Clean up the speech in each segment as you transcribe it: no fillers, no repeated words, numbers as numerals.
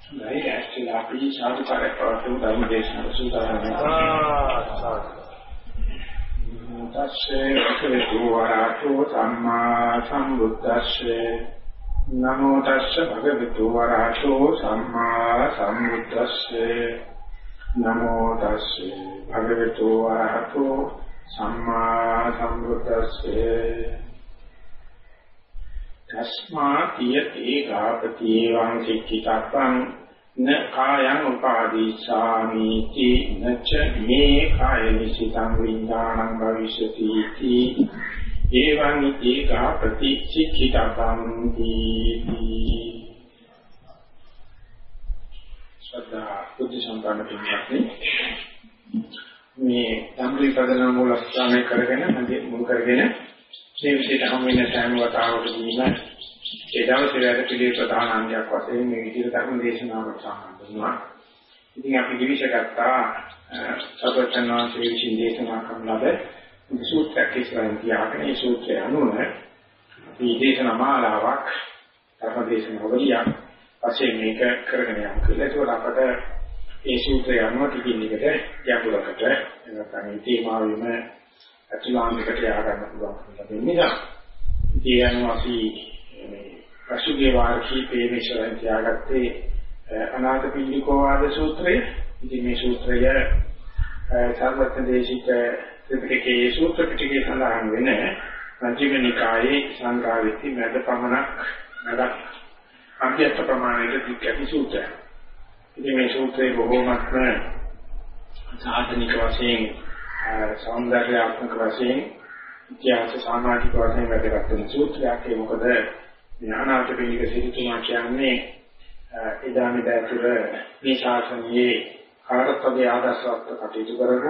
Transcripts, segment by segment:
Right, actually, අපි සාදුකාරයක් පවතුන ධර්ම දේශනාව සූදානම් තස්සේ භගවතු වරහතෝ සම්මා සම්බුද්දස්සේ නමෝ තස්සේ භගවතු වරහතෝ සම්මා සම්බුද්දස්සේ නමෝ තස්සේ භගවතු වරහතෝ සම්මා සම්බුද්දස්සේ තස්මා තියති ගාපති වං සික්ඛිතප්පං න කායං උපාදීසාමි ති නච මේ කාය නිසිතං විඥානං භවිෂති ති එවං ඉති ගාපති සික්ඛිතප්පං ති සදා බුද්ධ සම්පන්න පින්වත්නි මේ ධම්මේ පදන මූල ස්ථානය කරගෙන මුල් කරගෙන මේ විශේෂ හම්බෙන සෑම වතාවකදීම ඒ දවසේ වැඩ පිළිවෙල ප්‍රධාන අංගයක් වශයෙන් මේ විදිහට ධර්ම දේශනාවට සම්බන්ධ වෙනවා. ඉතින් අපි දිවිෂගත්තා සබතනාසේ විසින් දේශනා කරන ලද සූත්‍රයක් ඉස්සරහින් තියාගෙන ඒ සූත්‍රය අනුව අපි දේශනා මාලාවක් ධර්ම දේශනාවලියක් වශයෙන් මේක කරගෙන යමු කියලා. ඒකෝට අපට ඒ සූත්‍රය අනුව ටිකින් එකට ගැඹුරකට නැත්නම් මේ තේමාවෙම අතුලාන්තකට ය아가න්න පුළුවන් ලැබෙන නිසා ඒ අනුව අපි මේ පසුගිය වාර්ෂිකයේ පේමේශ්වරයන් තියාගත්තේ අනාථපිණ්ඩිකෝ වාද සූත්‍රය. ඉතින් මේ සූත්‍රය සර්වඥ දේශිත ත්‍රිපිටකයේ සූත්‍ර පිටකයේ සඳහන් වෙන මජ්ක්‍ධිම නිකායේ සංඝාවිති මැද පමණක් නඩ අධ්‍යස්ත ප්‍රමාණයට දික්කති සූත්‍රය. ඉතින් මේ සූත්‍රයේ බොහෝමත්ම සාධනික වශයෙන් සෞන්දර්යාත්මක වශයෙන් ඉතිහාස සමාජික වශයෙන් වැදගත් වෙන සූත්‍රයක්. ඒ මොකද ඥානාර්ථපිණ්ඩික සිරිතුමා කියන්නේ එදා මෙදා තුර මේ ශාසනයේ කාර්යත්වයේ ආදර්ශවත් කටයුතු කරපු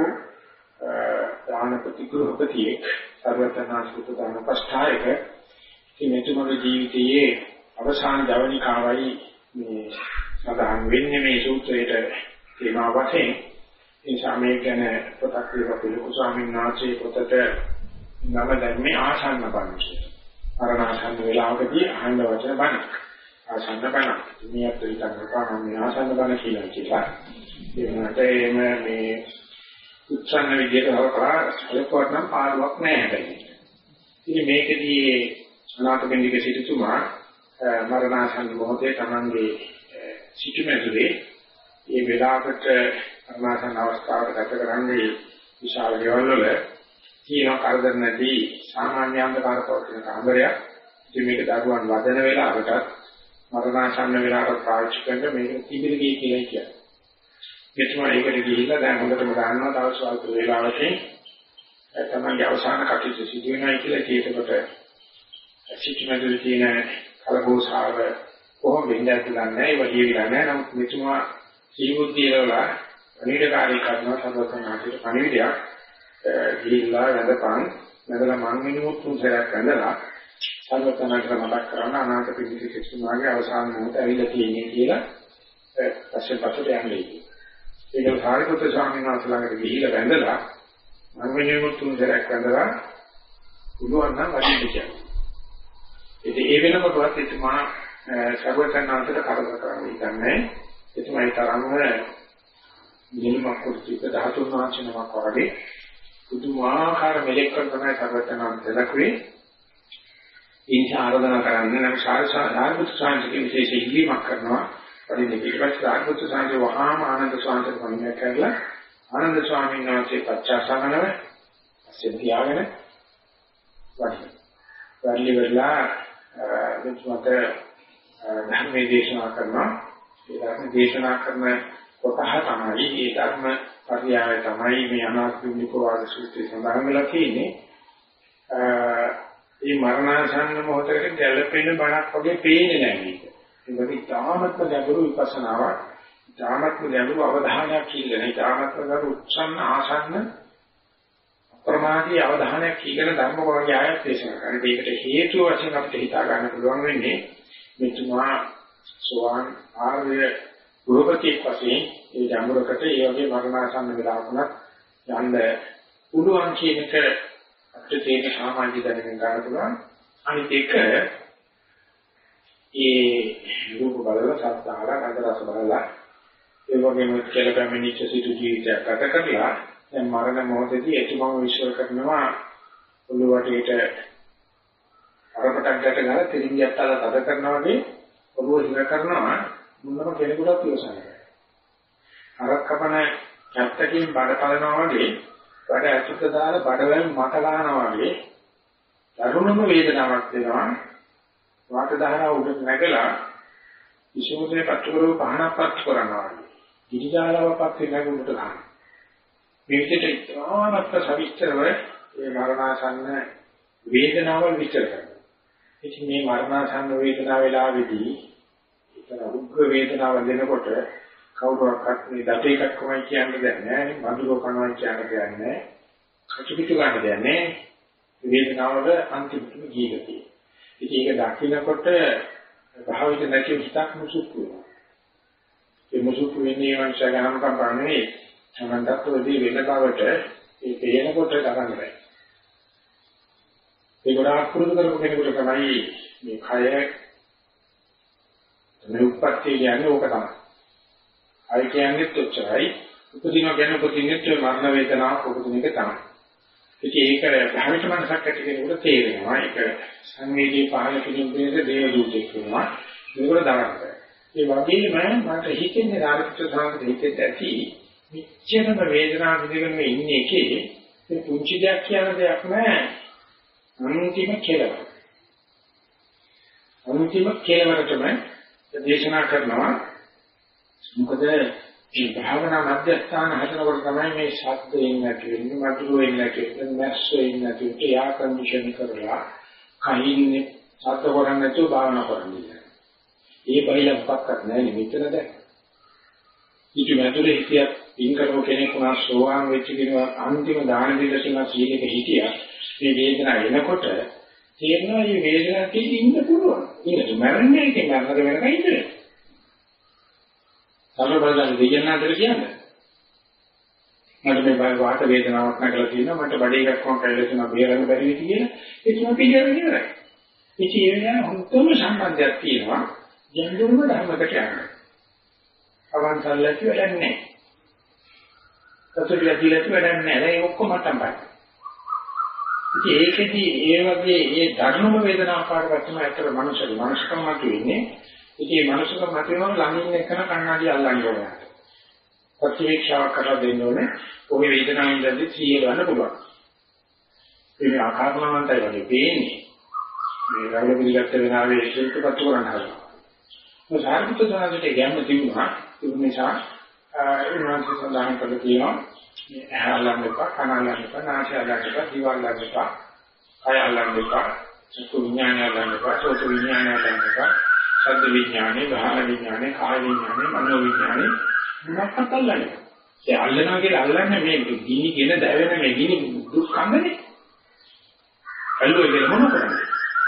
දාන ප්‍රතිග්‍රහපතියෙක් සර්වඥාන්සේට දාන පස්ථායක මෙතුමගේ ජීවිතයේ අවසාන ජවනිකාවයි මේ සඳහන් වෙන්නේ මේ සූත්‍රයේ තේමා වශයෙන්. ඒ සමය ගැන පොතක් ලියපු ලොකු ස්වාමීන් වහන්සේ පොතට නම දැම්මේ ආසන්න බණ කියලා. මරණාසන්න වේලාවකදී අහන්න වචන බණ. ආසන්න බණ. මේත් විතරක් මේ ආසන්න බණ කියලා. ඒ වුණාට මේ උත්සන්න විදියට හරකලා සලකුවක් නම් පාඩුවක් නැහැ හැබැයි. ඉතින් මේකදී අනාථපිණ්ඩික සිටුතුමා මරණාසන්න මොහොතේ තමන්ගේ සිටුමැදුරේ ඒ වෙලාවට අනාසන්න අවස්ථාවට ගත කරන්නේ විශාල ගෙවල් වල කීන කරදර නැති සාමාන්‍ය අන්ධකාර පවතින කාමරයක්. ඉතින් මේක දරුවන් වදන වෙලාවට මරණාසන්න වෙලාවට පාවිච්චි කරන මේක තිබිලි කියලා කියනවා. මෙතුමා ඒකට ගිහිල්ලා දැන් හොඳටම ගන්නවා දවස් වල වේලාවකින් තමයි අවසාන කටයුතු සිදු වෙනයි කියලා කීයකට සිටිමදුල් තියෙන කලබෝසාව කොහොම වෙන්නේ කියලා නැහැ. ඒ වගේ විලා නැහැ. නමුත් මෙතුමා ජීවිතයේලා අනිවාර්යකාරී කරනවා සම්බන්ධනාට පණිවිඩයක් ගිහිල්ලා වැඳපන් නැදලා මං මිනිමුත් තුන්සරයක් වැඳලා සම්බන්ධනාට මතක් කරන අනාථපිණ්ඩික සිටුමාගේ අවසාන මොහොත ඇවිල්ලා තියෙන්නේ කියලා පස්සේ පස්සට යන්නේ. ඒක සාරිපුත්‍ර ස්වාමීන් වහන්සේ ළඟට ගිහිල්ලා වැඳලා මං මිනිමුත් තුන්සරයක් වැඳලා පුළුවන් නම් වැඩි කියනවා. ඉතින් ඒ වෙනකොටවත් එතුමා සර්වඥාන්තට කරදර කරන්නේ නැහැ. එතුමායි තරම්ම නිල්මක් කුටික ධාතුන් වහන්සේනමක් වගේ පුදුමාකාර මෙලෙක් කරන සර්වඥාන්ත දක්වේ ඉන්ස ආරාධනා කරන්නේ නම් සාරිපුත්‍ර ස්වාමීන්ගේ විශේෂ ඉල්ලීමක් කරනවා. වලින් ඊට පස්සේ සාරිපුත්‍ර ස්වාමීන් වහාම ආනන්ද ස්වාමීන්ට පණිවිඩ කරලා ආනන්ද ස්වාමීන් වහන්සේ පච්චාසනව සිද්ධියාගෙන වඩි වෙලා මෙතුමට ධර්මයේ දේශනා කරනවා. ඒ ධර්ම දේශනා කරන කොටහ තමයි ඒ ධර්ම පරියාය තමයි මේ අනාථපිණ්ඩිකෝ වාද සූත්‍රයේ සඳහන් වෙලා තියෙන්නේ. මේ මරණාසන්න මොහොතේ ගැළපෙන බණක් වගේ පේන්නේ නැහැ මේක. ඒකට ඉතාමත්ම ගැඹුරු විපස්සනාවක්, ඉතාමත්ම ගැඹුරු අවධානයක් ඉල්ලන, ඉතාමත්ම ගැඹුරු උත්සන්න ආසන්න අප්‍රමාදී අවධානයක් ඉගෙන ධර්ම වගේ ආයත් දේශනා කරන. ඒකට හේතුව වශයෙන් අපිට හිතා ගන්න පුළුවන් වෙන්නේ මෙතුමා සෝවාන් ආර්ය ගෘහපතියෙක් වශයෙන් ඒ ජම්බුරකට ඒ වගේ මරණාසන්න වෙලාවකත් යන්න පුළුවන් කියන එක අපිට තේරෙන සාමාන්‍ය දැනුමින් ගන්න පුළුවන්. අනිත් එක ඒ රූප බලලා ශබ්ද අහලා ගන්ධ රස බලලා ඒ වගේම කියලා පැමිණිච්ච සිටු ජීවිතයක් ගත කරලා දැන් මරණ මොහොතදී එතුමම විශ්වාස කරනවා ඔළුව වටේට අරපටක් ගැට ගාලා තිරින්ගයක් තාලා තද කරනවා වගේ ඔළුව හිර කරනවා මොනම කෙනෙකුට ඉවසන්නේ. අරක් කපන කැත්තකින් බඩ පලනවා වගේ බඩ ඇතුළත දාලා බඩවැල් මත ගන්නවා වගේ දරුණුම වේදනාවක් දෙනවා. වාත දහරා උඩ නැගලා විශ්වෝදේ පත්කරව පහනක්පත් කරනවා වගේ. ගිරිජාලාවපත් වෙනකොට ගන්නවා. මේ විදිහට ඉතාමත් සවිස්තරව මේ මරණාසන්න වේදනාවල් විස්තර කරනවා. ඉතින් මේ මරණාසන්න වේදනාව වෙලාවේදී ඒතර උග්‍ර වේදනාව දෙනකොට කවුරුවක්වත් මේ දතේ එකක් කොහොමද කියන්නේ දැන් නෑ. මధుරෝ කනවා කියන්නේ දැන් නෑ. කචුපිට ගන්න දැන් නෑ. වේදනාවල අන්තිමටම ජීවිතේ. ඉතින් ඒක දකින්නකොට භාවිත නැති හිතක් මුසුප්පු වෙනවා. ඒ මුසුප්පු වෙන්නේ වංශ ගණන් කම්පන්නේ සමන්තත්වදී වෙන බවට ඒ පේනකොට ගන්න බෑ. ඒ ගොඩාක් පුරුදු කරපු කෙනෙකුට තමයි මේ කය මේ උප්පත්ති කියන්නේ ඕක තමයි. අය කියන්නේ තොච්චරයි උපදිනවා කියන්නේ උපදින්නේ මරණ වේදනාවක් උපදින එක තමයි. ඉතින් ඒක භාවිත මනසක් ඇති කෙනෙකුට තේරෙනවා. ඒක සංවේදී පහළ කිරීමේද දේව දූතෙක් වෙනවා. මේකට දාගන්න. ඒ වගේම මට හිතෙන්නේ රාජිත සාන්ත හිතෙත් ඇති මෙච්චරම වේදනාව විඳගෙන ඉන්නේ එකේ මේ පුංචි දෙයක් කියන දෙයක් නෑ. අන්තිම කෙලවර. අන්තිම කෙලවරටම දේශනා කරනවා. මොකද මේ භාවනා මධ්‍යස්ථාන හදනකොට තමයි මේ ශබ්දයෙන් නැති වෙන්නේ, මధుරයෙන් නැති වෙන්නේ, මැස්සෙන් නැති වෙන්නේ, යා කන්ඩිෂන් කරලා කයින්නේ ශබ්ද කරන්නේ නැතුව භාවනා කරන්නේ. ඒ බයිලක්වත් නැහැ මෙතනද. ඊට මැදුරේ හිටියත් ඉන්කරෝ කෙනෙක් වුණා සෝවාන් වෙච්ච කෙනා අන්තිම දාන දෙලසින සීලෙක හිටියා. මේ වේදනාව එනකොට තේරෙනවා මේ වේදනාව තියෙන්නේ ඉන්න පුළුවන්. ඉන්න මරන්නේ එකෙන් මරනද වෙනකන් ඉන්නේ. සමබලයන් දෙයන්නාතර කියන්නේ. මට මේ වාත වේදනාවක් නැගලා තියෙනවා මට බඩේ එකක් වම් කැල්ල තුන බේරන්න බැරි වෙති කියලා ඒක මම පිළිගන්න ඉවරයි. ඉතින් ඒ වෙලාව හොඳම සම්බන්ධයක් තියෙනවා ජන්දුරුම ධර්මකට යනවා. අවන්තල්ලට වැඩක් නැහැ. සතුටිය දිලට වැඩක් නැහැ. ඒ ඔක්කොම තමයි. ඉතින් ඒකෙදී ඒ වගේ ඒ ධර්මම වේදනාවක් පාඩපත්ම ඇතර මනුෂ්‍යකම මත වෙන්නේ. ඉතින් මේ මනුෂ්‍යකම මත වෙනම ළඟින් එක්කන කණ්ණාඩි අල්ලන්න ඕනේ. ප්‍රතිවේක්ෂාවක් කරලා දෙන්න ඕනේ. ඔගේ වේදනාවෙන් දැද්දි 100 ගන්න පුළුවන්. මේ ආකාරණවන්තයි වගේ පේන්නේ. මේ රවල පිළිගත්ත වෙනාවේ ඒකපත් කරන්න හදනවා. මේ සාර්ථක සමාජයේ ගැම්ම තිබුණා. ඒ නිසා ඉන්වන්ස් සඳහන් කරලා තියෙනවා. මේ ඇහලන්න එපා, කනලන්න එපා, නාසය අල්ලන්න එපා, දිව අල්ලන්න එපා, කය අල්ලන්න එපා, චක්කු විඥානය අල්ලන්න එපා, සෝත විඥානය අල්ලන්න එපා, ශබ්ද විඥානය, ගාහන විඥානය, කාය විඥානය, මනෝ විඥානය මොනක්වත් අල්ලන්නේ. ඒ අල්ලනවා කියලා අල්ලන්නේ මේ ගිනිගෙන දැවෙන මේ ගිනි දුක් කන්දනේ. අල්ලුවේ කියලා මොන කරන්නේ?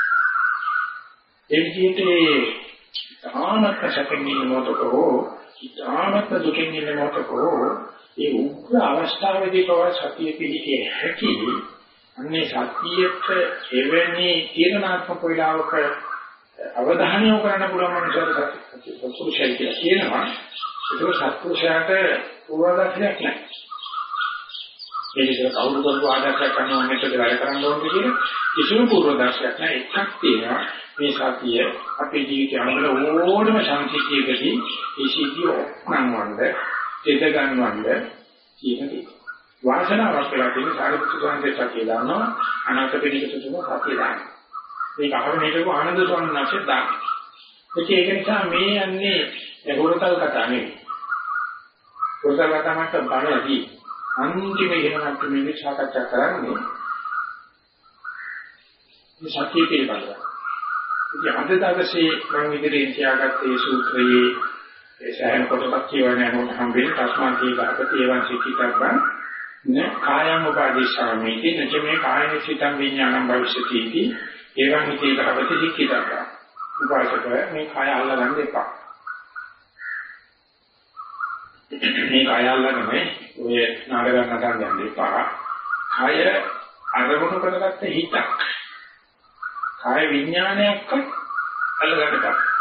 ඒ විදිහට තාමත් සැපෙන් ඉන්න මොකටෝ, තාමත් දුකෙන් ඉන්න මොකටෝ, ඒ උග්‍ර අවස්ථාවේදී පව සතිය පිළිකේ හැකි අන්නේ සතියට එවැනි තීරණාත්මක වේලාවක අවධානය යොමු කරන්න පුළුවන් මනුස්සයෙක් සතුටුයි කියලා කියනවා. ඒක සත්පුරුෂයාට පූර්වදර්ශනයක් නැහැ. ඒ විදිහට කවුරු කවුරු ආදර්ශයක් කරනවා මෙතන වැඩ කරන්න ඕනේ කියන කිසිම පූර්වදර්ශනයක් නැහැ. එකක් තියෙනවා මේ සතිය අපේ ජීවිතය අනුව ඕනම සංසිද්ධියකදී ඒ සිද්ධිය ඔක්නම්වන්න, දෙද ගන්නවන්න කියන දේ. වාසනාවක් කියලා තියෙන සාරිපුත්‍ර සංකේතය කියනවා අනාථ පිළිකත තුන සතිය දාන්න. මේක අහරණේකව ආනන්ද ස්වාමීන් වහන්සේ දානවා. ඒක නිසා මේ යන්නේ හොරතල් කතා නෙවෙයි. හොරතල් කතා මත බණදී අන්තිම ඉගෙනගත්ත මේ සාකච්ඡා කරන්නේ මේ සත්‍ය පිළිබඳව. ඉතින් අද දවසේ මම ඉදිරියෙන් තියාගත්තේ සූත්‍රයේ ඒ සෑම කොටසක් කියවන්නේ මොකක්ද හම්බෙන්නේ තස්මාන්ති ගාපති එවං සික්කිතබ්බං න කායං උපාදේශාමීති නච මේ කායන සිතං විඥානං භවිෂ්‍යති इति එවං ඉති ගාපති සික්කිතබ්බං උපාසක මේ කාය අල්ලගන්න එපා. මේ කාය අල්ලගෙන ඔය නාටක නටන්න යන්න එපා. කාය අරමුණු කරගත්ත හිතක් කාය විඥානයක් අල්ලගන්න එපා.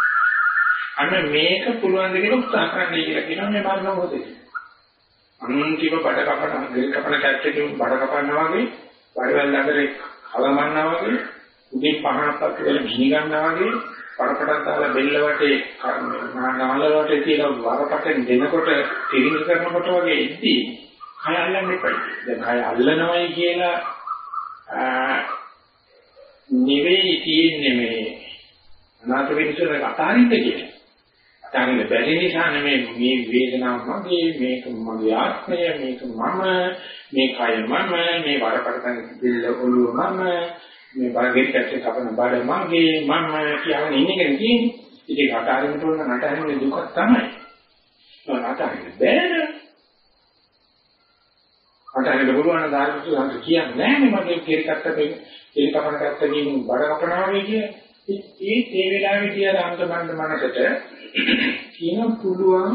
අන්න මේක පුළුවන් දෙයක් උත්සාහ කරන්නයි කියලා කියනවා මේ මරණ මොහොතේ. අන්තිම බඩ කපන ගෙල් කපන කැට්ටකින් බඩ කපනවා වගේ, වඩවල් ළඟට කලමන්නා වගේ, උදේ පහනක් වල ගිනි ගන්නවා වගේ, පරපටක් දාලා බෙල්ල වටේ නාල වටේ තියලා වරපටෙන් දෙනකොට තිරිඟ කරනකොට වගේ ඉද්දී කය අල්ලන්න එපා. දැන් කය අල්ලනවයි කියලා නෙවෙයි තියෙන්නේ මේ අනාථ වෙනසට අතාරින්න කියන්නේ. අතාරින්න බැරි නිසා නෙමෙයි මේ වේදනාව මගේ, මේක මගේ ආත්මය, මේක මම, මේ කය මම, මේ වරපටෙන් බෙල්ල ඔළුව මම, මේ බාගෙට කැටේ කපන බඩ මගේ මම කියන ඉන්නේ කියන්නේ. ඉතින් අතාරින්න තෝරන නටහරින්න දුකක් තමයි. අතාරින්න බැහැ. අතාරින්න පුළුවන් දායක සුසන්ත කියන්නේ නැහැ මගේ කෙරිකට්ට කෙරි කපන කැත්තකින් බඩ කපනවා වගේ ඒ වෙලාවේ තියලා අන්තමන්ද මනසට කියන පුළුවන්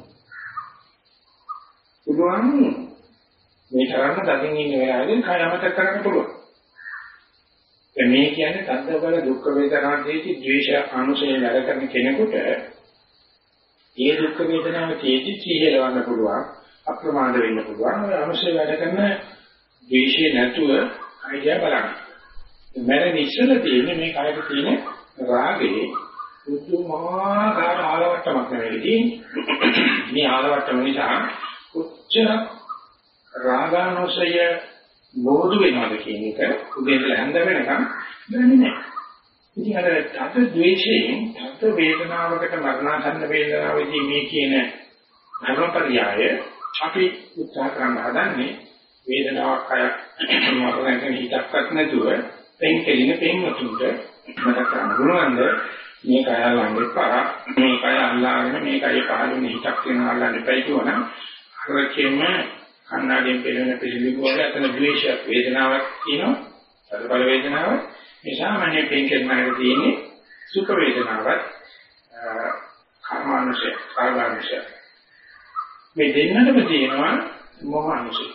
මේ තරන්න දකින් ඉන්න වෙලාවෙන් කය අමතක කරන්න පුළුවන්. දැන් මේ කියන්නේ තද්ද බල දුක් වේදනා දෙකේ ද්වේෂ අනුසය වැඩ කරන කෙනෙකුට ඒ දුක් වේදනාව තේටි සිහිලවන්න පුළුවන්, අප්‍රමාද වෙන්න පුළුවන්. ඔය අනුසය වැඩ කරන ද්වේෂය නැතුව අයියා බලන්න. මරණ ඉස්සල තියෙන්නේ මේ කයට තියෙන රාගේ උතුමාකාර ආලවට්ටමක් නෙවෙයි. මේ ආලවට්ටම නිසා උච්චර රාගානුසය බෝධු වෙනවද කියන එක උදේ ඉඳලා හැන්ද වෙනකම් දන්නේ නැහැ. ඉතින් අර තත් ද්වේෂයෙන් තත් වේදනාවකට මරණාසන්න වේදනාවේදී මේ කියන ධර්මපරියාය අපි උත්සාහ කරන්න හදන්නේ වේදනාවක් අය මරණයෙන් හිතක්වත් නැතුව පෙන්කෙලින පෙන්වතුන්ට මතක කරගන්න පුළුවන්ද මේ කය අල්ලන්න එපා, මේ කය අල්ලාගෙන මේ කය පහළින් හිතක් වෙනවා අල්ලන්න එපා කියවනම් අරකෙම කන්නාඩියෙන් පෙළෙන පිළිවිග වල අතන ද්වේෂයක් වේදනාවක් තියෙනවා, සතරබල වේදනාවක්. මේ සාමාන්‍ය පෙන්කෙලිනකට තියෙන්නේ සුඛ වේදනාවක්, කර්මානුසය, කාර්යානුසය. මේ දෙන්නටම තියෙනවා මොහානුසය.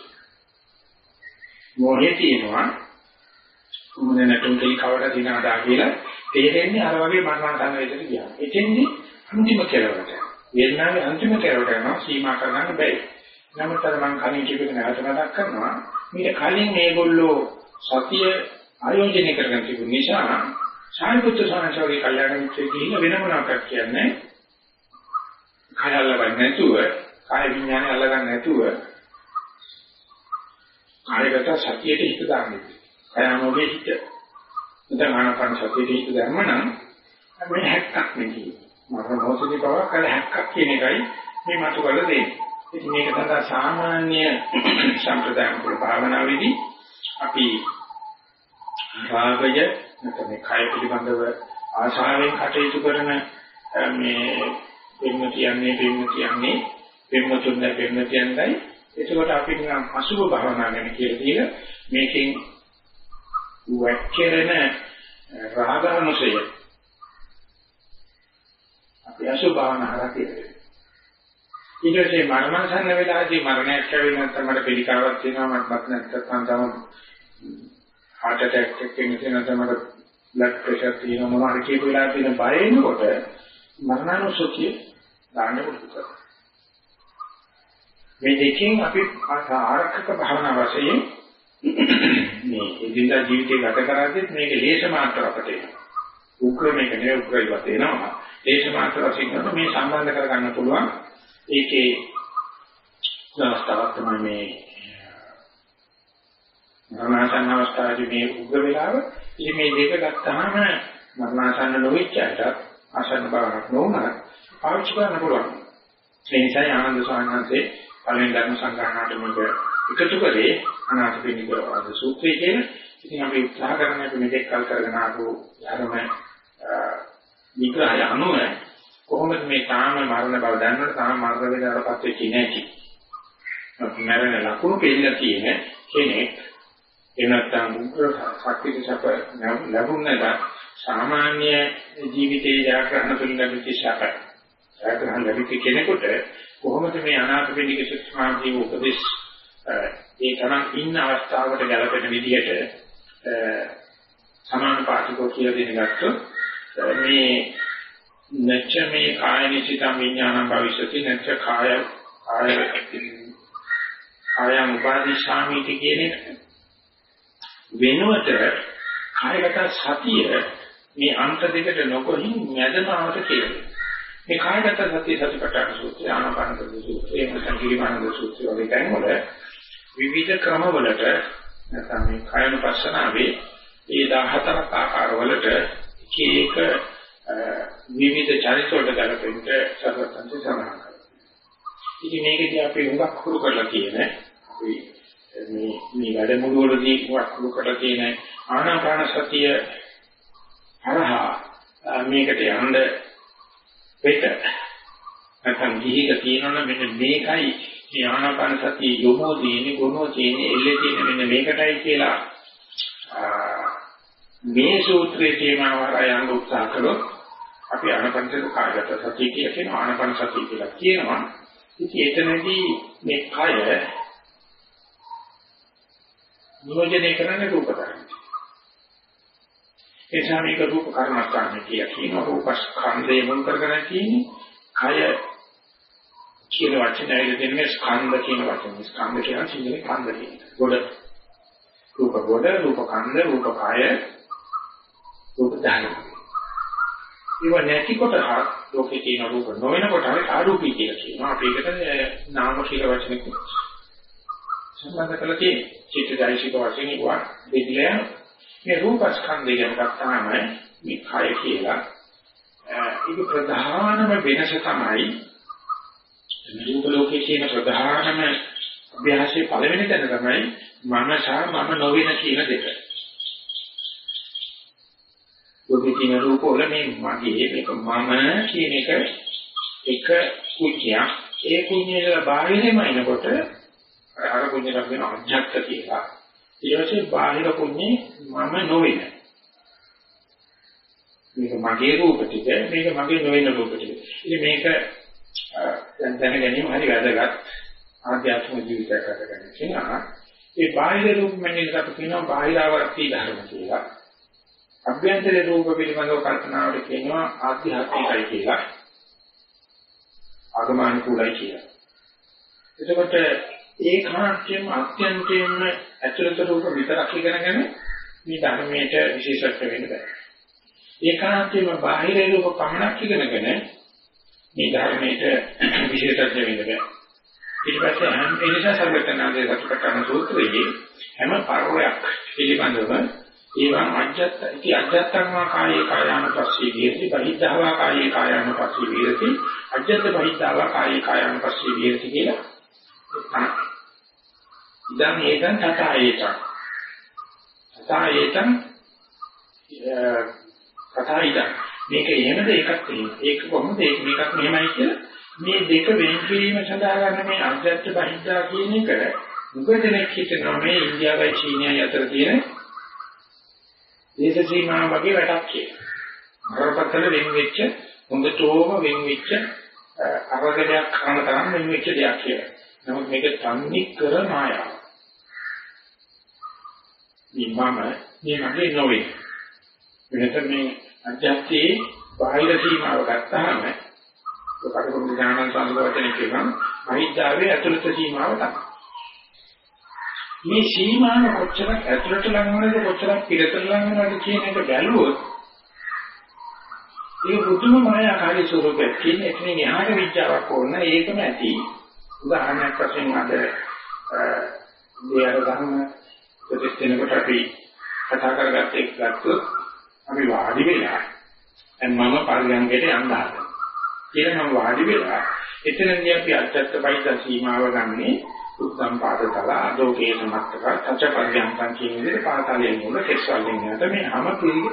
මොහේ තියෙනවා මොනේ නැතුම් කී කවඩ දිනාදා කියලා තේරෙන්නේ අර වගේ මරණාසන්න වේදෙට ගියා. එතෙන්දී අන්තිම කෙලවරට වේදනාවේ අන්තිම කෙලවරට යනවා සීමා කරගන්න බැරි. නමුත් අර මම කලින් කියපු එක නැවත මතක් කරනවා මේක කලින් මේගොල්ලෝ සතිය ආයෝජනය කරගෙන තිබුණ නිසා සාරිපුත්‍ර සාංශාවේ කල්යාණ මිත්‍රයෙක් ගිහින් වෙන මොනවාක් කියන්නේ කය අල්ලගන්න නැතුව කාය විඥානය අල්ලගන්න නැතුව කායගත සතියට හිත දාන්නේ. කයමෝගේ හිත. නැත්නම් ආනාපාන සතියට හිත දැම්ම නම් මේ හැක්කක් නෙකි. මරණ මොහොතේ පව කල හැක්කක් කියන එකයි මේ මතු කරලා දෙන්නේ. ඉතින් මේක තමයි සාමාන්‍ය සම්ප්‍රදායික භාවනාවේදී අපි රාගය නැත්නම් මේ කය පිළිබඳව ආශාවෙන් කටයුතු කරන මේ පෙම්මතුන්යි එතකොට අපි නිකන් අසුභ භාවනා ගැන කියලා දීලා මේකෙන් වැක්කෙරෙන රාගානුසය අපි අසුභ භාවනා හරකේ ඊට පස්සේ මරණසන්න වෙලාවේදී මරණයක් ඇවිත් නැත්නම් මට පිළිකාවක් තියෙනවා මට නැත්නම් තම heart attack එකක් නැත්නම් මට blood pressure තියෙනවා මොනවාරි කියපු වෙලාවට තියෙන බය එනකොට මරණානුසතිය දාන්න පුළුවන්. මේ දෙකෙන් අපි ආරක්ෂක භාවනා වශයෙන් මේ ඉදින්දා ජීවිතය ගත කරද්දී මේක ලේස මාත්‍ර අපට එනවා. උග්‍ර මේක නෙවෙයි උග්‍රයිවත් එනවා. ලේස මාත්‍ර වශයෙන් මේ සම්බන්ධ කරගන්න පුළුවන්. ඒකේ අවස්ථාවක් තමයි මේ මරණාසන්න අවස්ථාවේදී මේ උග්‍ර වෙලාව. ඉතින් මේ දෙක ගත්තාම මරණාසන්න නොවිච්චයට ආසන්න බවක් නොවන පාවිච්චි කරන්න පුළුවන්. ඒ නිසා ආනන්ද ස්වාමීන් වහන්සේ පළවෙනි ධර්ම සංගායනාවට මේක එකතු කරේ අනාථපිණ්ඩික ආද සූත්‍රය කියන. ඉතින් අපි උත්සාහ කරන්නේ අපි මෙතෙක් කල් කරගෙන ආපු ධර්ම විග්‍රහය අනුව කොහොමද මේ තාම මරණ බව දන්නකොට තාම මරණ වේදනාවටපත් වෙච්ච නැති. මරණ ලකුණු පිළිලා තියෙන කෙනෙක් එනත්තම් උග්‍ර ශක්තිය සප ලැබුණාද සාමාන්‍ය ජීවිතයේ ජයග්‍රහණ තුලින් ලැබිච්ච ශක්තිය. ජයග්‍රහණ ලැබිච්ච කෙනෙකුට කොහොමද මේ අනාථපිණ්ඩික සුත්‍රාන්තිය උපදේශ ඒ තරම් ඉන්න අවස්ථාවකට ගැලපෙන විදිහට සමාන පාඨකෝ කියලා දෙන ගත්තොත් මේ නැච්ච මේ කාය නිසිතම් විඥානං භවිෂති නැච්ච කායං උපාදිශාමිති කියන එක වෙනුවට කායගත සතිය මේ අන්ත දෙකට නොකොහින් මැදමාවට කියලා. මේ කායගත සතිය සතිපට්ඨාන සූත්‍රය ආනාපාන සූත්‍රය එමෙතන කිරිමානන්ද සූත්‍රය වගේ තැන්වල විවිධ ක්‍රමවලට නැත්නම් මේ කායනුපස්සනාවේ ඒ 14ක් ආකාරවලට එක එක විවිධ චරිතවලට ගලපෙන්න සර්වඥ සමාන කරනවා. ඉතින් මේකදී අපි හුඟක් හුරු කරලා තියෙන අපි මේ වැඩමුළුවේදී හුඟක් හුරු කරලා තියෙන ආනාපාන සතිය හරහා මේකට යන්න වෙත නැත්නම් ගිහික තියෙනවනේ මෙන්න මේකයි මේ ආනාපාන සතිය යොමෝ තියෙන්නේ ගුණෝ තියෙන්නේ එල්ලේ තියෙන්නේ මෙන්න මේකටයි කියලා මේ සූත්‍රයේ තේමාව යන උත්සාහ කළොත් අපි ආනාපානසති කායගත සතිය කියන ආනාපාන සතිය කියලා කියනවා. ඉතින් එතනදී මේ කය නියෝජනය කරන්නේ රූප ධර්ම. ඒ සාමික රූප කර්මස්ථාන කියන රූපස්කන්ධය මුල් කරගෙන තියෙන්නේ කය කියන වචනයයි දෙන්නේ ස්කන්ධ කියන වචනේ. ස්කන්ධ කියන සිංහලේ කන්ද කියන. ගොඩ රූප ගොඩ රූප කන්ද රූප කය රූප ධර්ම. ඒව නැති කොට ලෝකේ තියෙන රූප නොවන කොට ආරූපී කියලා කියනවා. අපි ඒකට නාම කියලා වචනයක් සම්බන්ධ කරලා තියෙනවා. චිත්තයිසික වශයෙන් ඉවා දෙවියන් මේ රූපස්කන්ධය ගැන ගත්තාම මේ කය කියලා ඒක ප්‍රධානම වෙනස තමයි රූප ලෝකයේ තියෙන ප්‍රධානම අභ්‍යාසයේ පළවෙනි තැන තමයි මම සහ මම නොවන කියන දෙක. ලෝකයේ තියෙන රූප වල මේ මගේ මේක මම කියන එක කුච්චියක්. ඒ කුච්චියල බාහිරෙම එනකොට අර කුච්චියක් වෙන අජ්ජත් කියලා. ඊට පස්සේ බාහිර කුච්චියේ මම නොවන. මේක මගේ රූප ටික මේක මගේ නොවන රූප ටික. ඉතින් මේක දැන ගැනීම හරි වැදගත් ආධ්‍යාත්මික ජීවිතයකට ගන්න කෙනා ඒ බාහිර රූප මනින්කට අපි කියනවා බාහිරාවර්ති ධර්ම කියලා. අභ්‍යන්තර රූප පිළිබඳව කල්පනාවට කියනවා ආධ්‍යාත්මිකයි කියලා. ආගමනුකූලයි කියලා. එතකොට ඒ කාර්යයෙන් අත්‍යන්තයෙන්ම ඇතුළත රූප විතරක් ඉගෙනගෙන මේ ධර්මයට විශේෂත්ව වෙන්න බෑ. ඒ කාර්යයෙන් බාහිර රූප පමණක් ඉගෙනගෙන මේ ධර්මයට විශේෂත්ව වෙන්න බෑ. ඊට පස්සේ හැම එනිසා සර්වඥාන්සේ සත්‍යපට්ඨාන සූත්‍රයේ හැම පරෝයක් පිළිබඳව ඒවං අජ්ජත් ඉති අජ්ජත්තං කායේ කායානුපස්සී විහෙති බහිද්ධා කායේ කායානුපස්සී විහෙති අජ්ජත් බහිද්ධා කායේ කායානුපස්සී විහෙති කියලා ඉදන් ඒකං තථායේතං මේක එහෙමද ඒකක් තියෙනවා ඒක කොහොමද ඒක මේකක් මෙහෙමයි කියලා මේ දෙක වෙන් කිරීම සඳහා ගන්න මේ අජ්ජත් බහිද්ධා කියන එක මුගදෙනෙක් හිතනවා මේ ඉන්දියාවයි චීනයයි අතර තියෙන දේශ සීමා වගේ වැඩක් කියලා. අරපතල වෙන් වෙච්ච හොඳටම වෙන් වෙච්ච අවගණයක් කරන තරම් වෙන් වෙච්ච දෙයක් කියලා. නමුත් මේක තන්නේ කර මායාව. මේ මගේ නොවේ. මෙතන මේ අධ්‍යාත්මයේ බාහිර සීමාව ගත්තාම ඔකට ඥානන් සම්බවචන කියනවා බහිද්ධාවේ ඇතුළත සීමාව තමයි. මේ සීමාව කොච්චරක් ඇතුළට ලඟවනද කොච්චරක් පිටතට ලඟවනද කියන එක බැලුවොත් ඒ බුදුම මායාකාරී ස්වරූපයක් කියන එකනේ ඥාන විද්‍යාවක් ඕන ඒකම ඇති. උදාහරණයක් වශයෙන් අද දෙයර ගන්න ප්‍රතිස්තනකට අපි කතා කරගත්ත එක ගත්තොත් අපි වාඩි වෙලා මම පරිගණකයට යන්න හදනවා. කියලා මම වාඩි වෙලා එතනදී අපි අත්‍යත්ත බයිත සීමාව ගන්නේ උත්තම් පාදතල අදෝකේ සමත්තක තචපර්යන්තං කියන විදිහට පාතාලයෙන් මුල කෙස්වලින් යන මේ හැම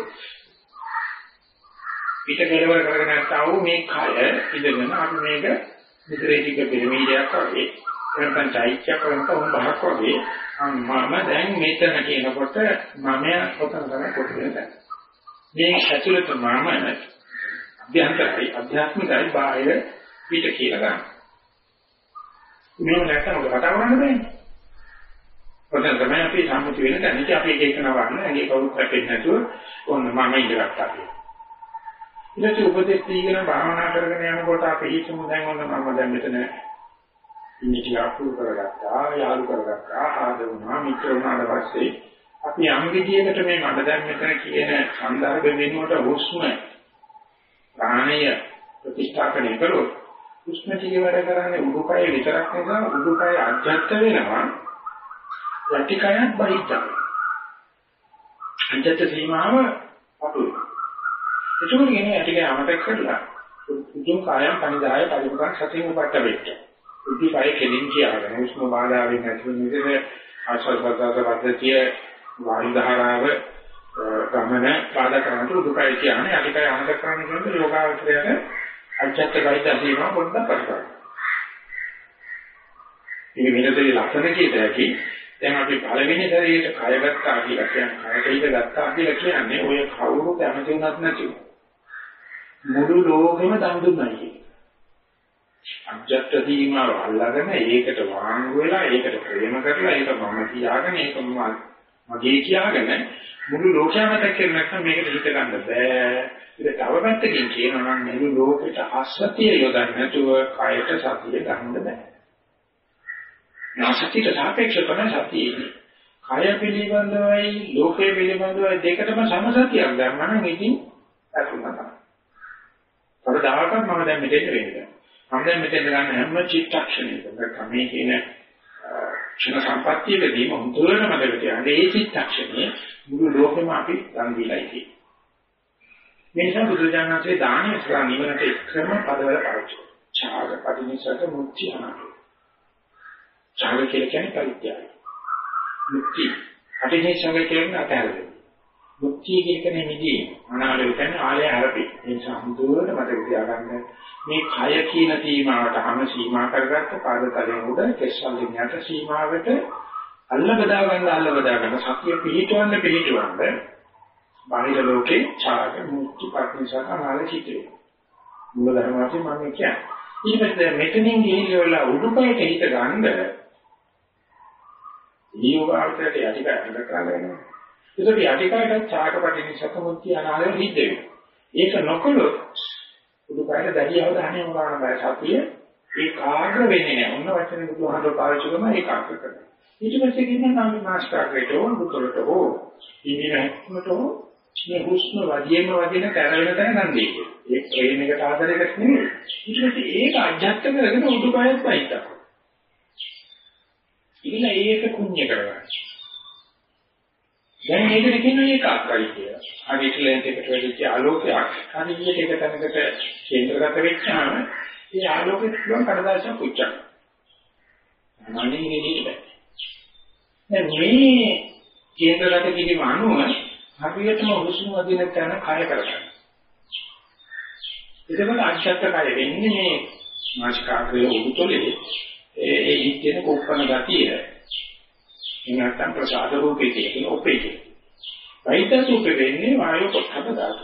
පිට කෙලවර කරගෙන නැත්නම් මේ කය ඉඳගෙන අපි මේක විතරේටික පිරමීඩයක් වගේ නැත්නම් චෛත්‍යයක් වගේ බහක් වගේ මම දැන් මෙතන කියනකොට මම ඔතන තමයි කොටගෙන මේ ඇතුළත මම අභ්‍යන්තරයි අධ්‍යාත්මිකයි බාහිර පිට කියලා ගන්න. මේව නැත්තම් ඔබ කතා කරන්න බෑනේ. ඔතන තමයි අපි සම්මුති වෙන තැනදී අපි එක එක නවන්න ඇඟේ කවුරුත් පැටෙන්නේ නැතුව ඔන්න මම ඉඳගත්තා කියලා. ඊට උපදෙස් දීගෙන භාවනා කරගෙන යනකොට අපි හිතමු දැන් ඔන්න මම දැන් මෙතන ඉන්නේ අපුරු කරගත්තා, යාළු කරගත්තා, ආදරුණා, මිත්‍ර වුණාට පස්සේ අපි යම් විදියකට මේ මම දැන් මෙතන කියන සංදර්භ වෙනුවට හුස්ම ප්‍රාණය ප්‍රතිස්ථාපනය කරොත් හුස්ම ටික වැඩ කරන්නේ උඩුකය විතරක් නෙවෙයි උඩුකය අධ්‍යාත්ම වෙනවා යටිකයත් බහිද්දා අධ්‍යාත්ම සීමාව අපුරු ඒකෝනේ කියන්නේ යටිකය අමතක කරලා උතුම් කායම් පනිදාය පරිමුඛ සතිය උපට්ඨ වෙච්ච උද්දීපය කෙලින් කියාගෙන හුස්ම බාධාවෙන් නැති වෙන විදිහට ආශ්වාස පද්ධතිය වායු ධාරාව ගමන බාධා කරනකොට උඩුකය කියන්නේ යටිකය අමතක කරන කෙනෙකුට යෝගාවචරයට අධ්‍යාත්ම බහිද්දා සීමාව පොඩ්ඩක් පරිපාලනය මේ විදිහේ ලක්ෂණ කීයටයි දැන් අපි පළවෙනි ශරීරයට කය ගත්තා කියලා කියන්නේ කයට ගත්තා කියලා කියන්නේ ඔය කවුරු කැමති වුණත් නැතිව මුළු ලෝකෙම දන් දුන්නා කියන්නේ. අජත්ත සීමාව අල්ලගෙන ඒකට වාංගු වෙලා ඒකට ප්‍රේම කරලා ඒක මම කියාගෙන ඒක මගේ කියාගෙන මුළු ලෝකයම දැක්කේ නැත්නම් මේකට හිත ගන්න බෑ. ඒක තව පැත්තකින් කියනවා නම් මුළු ලෝකෙට අසතිය යොදන්න නැතුව කයට සතිය ගන්න බෑ. නාසතියට සාපේක්ෂව තමයි සතියේ. කය පිළිබඳවයි ලෝකයේ පිළිබඳවයි දෙකටම සමසතියක් ගන්න නම් ඉතින් අතුමත. කවදාකවත් මම දැන් මෙතෙන් වෙන්නේ. මම දැන් මෙතෙන් ගන්න හැම චිත්තක්ෂණයකම මේ කියන ක්ෂණ සම්පත්තියකදී මොහොතේම මතක තියාගන්න ඒ චිත්තක්ෂණයේ මුළු ලෝකෙම අපි දන් දීලා ඉන්නේ. මේ නිසා බුදුරජාණන්සේ දානීය ශ්‍රා නිවනට එක්කම පදවල පාවිච්චි කරනවා. ඡාග පටිනිසක මුක්ති අනාගත. ඡාග කියන්නේ පරිත්‍යාගය. මුක්ති පටිනිසක කියන්නේ අතහැරෙන්නේ. මුක්තිය කියන්නේ නිදී අනාලය කියන්නේ ආලය හැරපි. ඒ නිසා හුදුවට මතක තියාගන්න මේ කය කියන සීමාවට හැම සීමා කරගත්ත පාදතලෙන් උඩ කෙස්සල්ලින් යට සීමාවට අල්ල බදා ගන්න සතිය පිහිටවන්න බාහිර ලෝකේ ඡාග මුක්ති පටිනිසක අනාලය චිතේ. මුල ධර්මාවේ මම කියන්නේ. ඊපස්සේ මෙතනින් ගිහිල්ලා උඩුකයට හිත ගන්න ඊයෝගාවචරයට යටිකය අඳ කරගන්නවා. ඒකට යටිකයට ඡාගපටිනි සකමුක්ති අනාලය හිත වෙනවා. ඒක නොකළොත් උඩුකයට දැඩි අවධානය යොමු කරන බය සතිය ඒකාග්‍ර වෙන්නේ නැහැ. ඔන්න වචනේ බුදුහාමර පාවිච්චි කරන ඒකාග්‍ර කරනවා. ඊට පස්සේ කියන්නේ නම් මාස්ටර්කට උඩුතලට හෝ ඉනිමැක්මට හෝ මේ හුස්ම වදින කරවෙන තැන ගන්නේ. ඒ ට්‍රේන් එකට ආදරයකට නෙමෙයි. ඊට පස්සේ ඒක අධ්‍යාත්ම කරගෙන උඩුකයත් පයින්නවා. ඉතින් ඒක කුණ්‍ය කරගන්න. දැන් මේකට කියනවා ඒකාග්‍රයි කියලා. හරි ක්ලයන්ට් එකට වෙච්ච ආලෝකයක් හරියට එක තැනකට කේන්ද්‍රගත වෙච්චාම ඒ ආලෝකෙත් පුළුවන් කඩදාසියක් පුච්චන්න. අනේ නෙමෙයි බෑ. දැන් මේ කේන්ද්‍රගත කිරීම අනුව හරියටම හුස්ම වදින තැන කය කරගන්න. ඒකවල අධ්‍යාත්ම කය වෙන්නේ මේ මානසිකාග්‍රයේ උතුලේ ඒ හිතේන කොප්පන ගතිය එනකම් ප්‍රසාද රූපේ කියන ඔපේකේ. වෛද්‍ය රූපේ වෙන්නේ වායු කොටක ධාතු.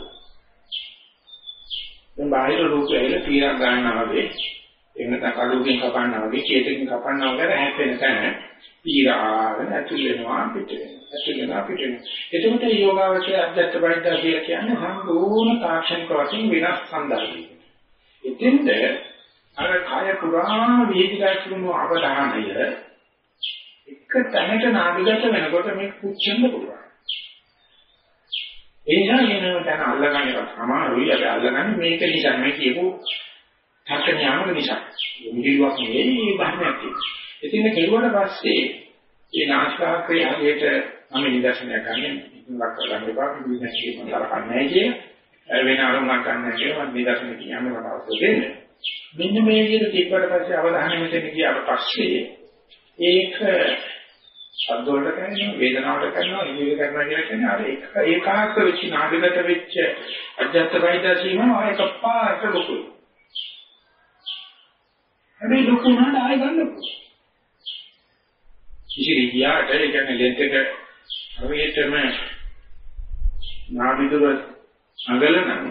දැන් බාහිර රූපේ ඇවිල්ලා පීරක් ගන්නවා වගේ එන්න තකඩුවකින් කපන්නවා වගේ චේතකින් කපන්නවා වගේ හැපෙන තැන පීරාගෙන ඇතුල් වෙනවා පිට වෙනවා. එතකොට යෝගාවචරය අධ්‍යාත්ම බයිද්දා කියලා කියන්නේ සම්පූර්ණ තාක්ෂණික වශයෙන් වෙනස් සම්දර්ශනයක්. එතෙන්ද අර කය පුරා වේදිකාවක් වුණු අවධානය එක තැනක නාගගත වෙනකොට මේක පුච්චන්න පුළුවන්. ඒ නිසා වෙනම තැන අල්ලගන්න එක අමාරුයි. අපි අල්ලගන්නේ මේක නිසා මේ කියපු තාක්ෂණික නිසා. මිලිලුවක් නෙවෙයි බාහිරක් තියෙනවා. ඉතින් කෙරුවට පස්සේ මේ නාස්කාක්‍රය හරියට මම නිදර්ශනයක් ගන්න ඉක්මනට කරගන්න එපා. බිස්නස් එකක් කරන්නේ කිය වෙන අරමුණක් ගන්න කියලා මම නිදර්ශන කියන්නේ මට අවශ්‍ය දෙන්නේ. මෙන්න මේ විදිහට තිබ්බට පස්සේ අවධානය මෙතන ගියාට පස්සේ ඒක ශබ්ද වලට කරනවා වේදනාවට කරනවා ඉන්ද්‍රිය කරනවා කියලා කියන්නේ අර ඒකාග්‍ර වෙච්ච නාගගත වෙච්ච අධ්‍යාත්ම වෛද්‍යසීම ආයක පාට ලොකුයි. හැබැයි ලොකු නෑ ආයෙ ගන්න පුළුවන්. ඉතිරියාට ඒ කියන්නේ ලෙන්ස් එක හරියටම නාභිදුර අගලන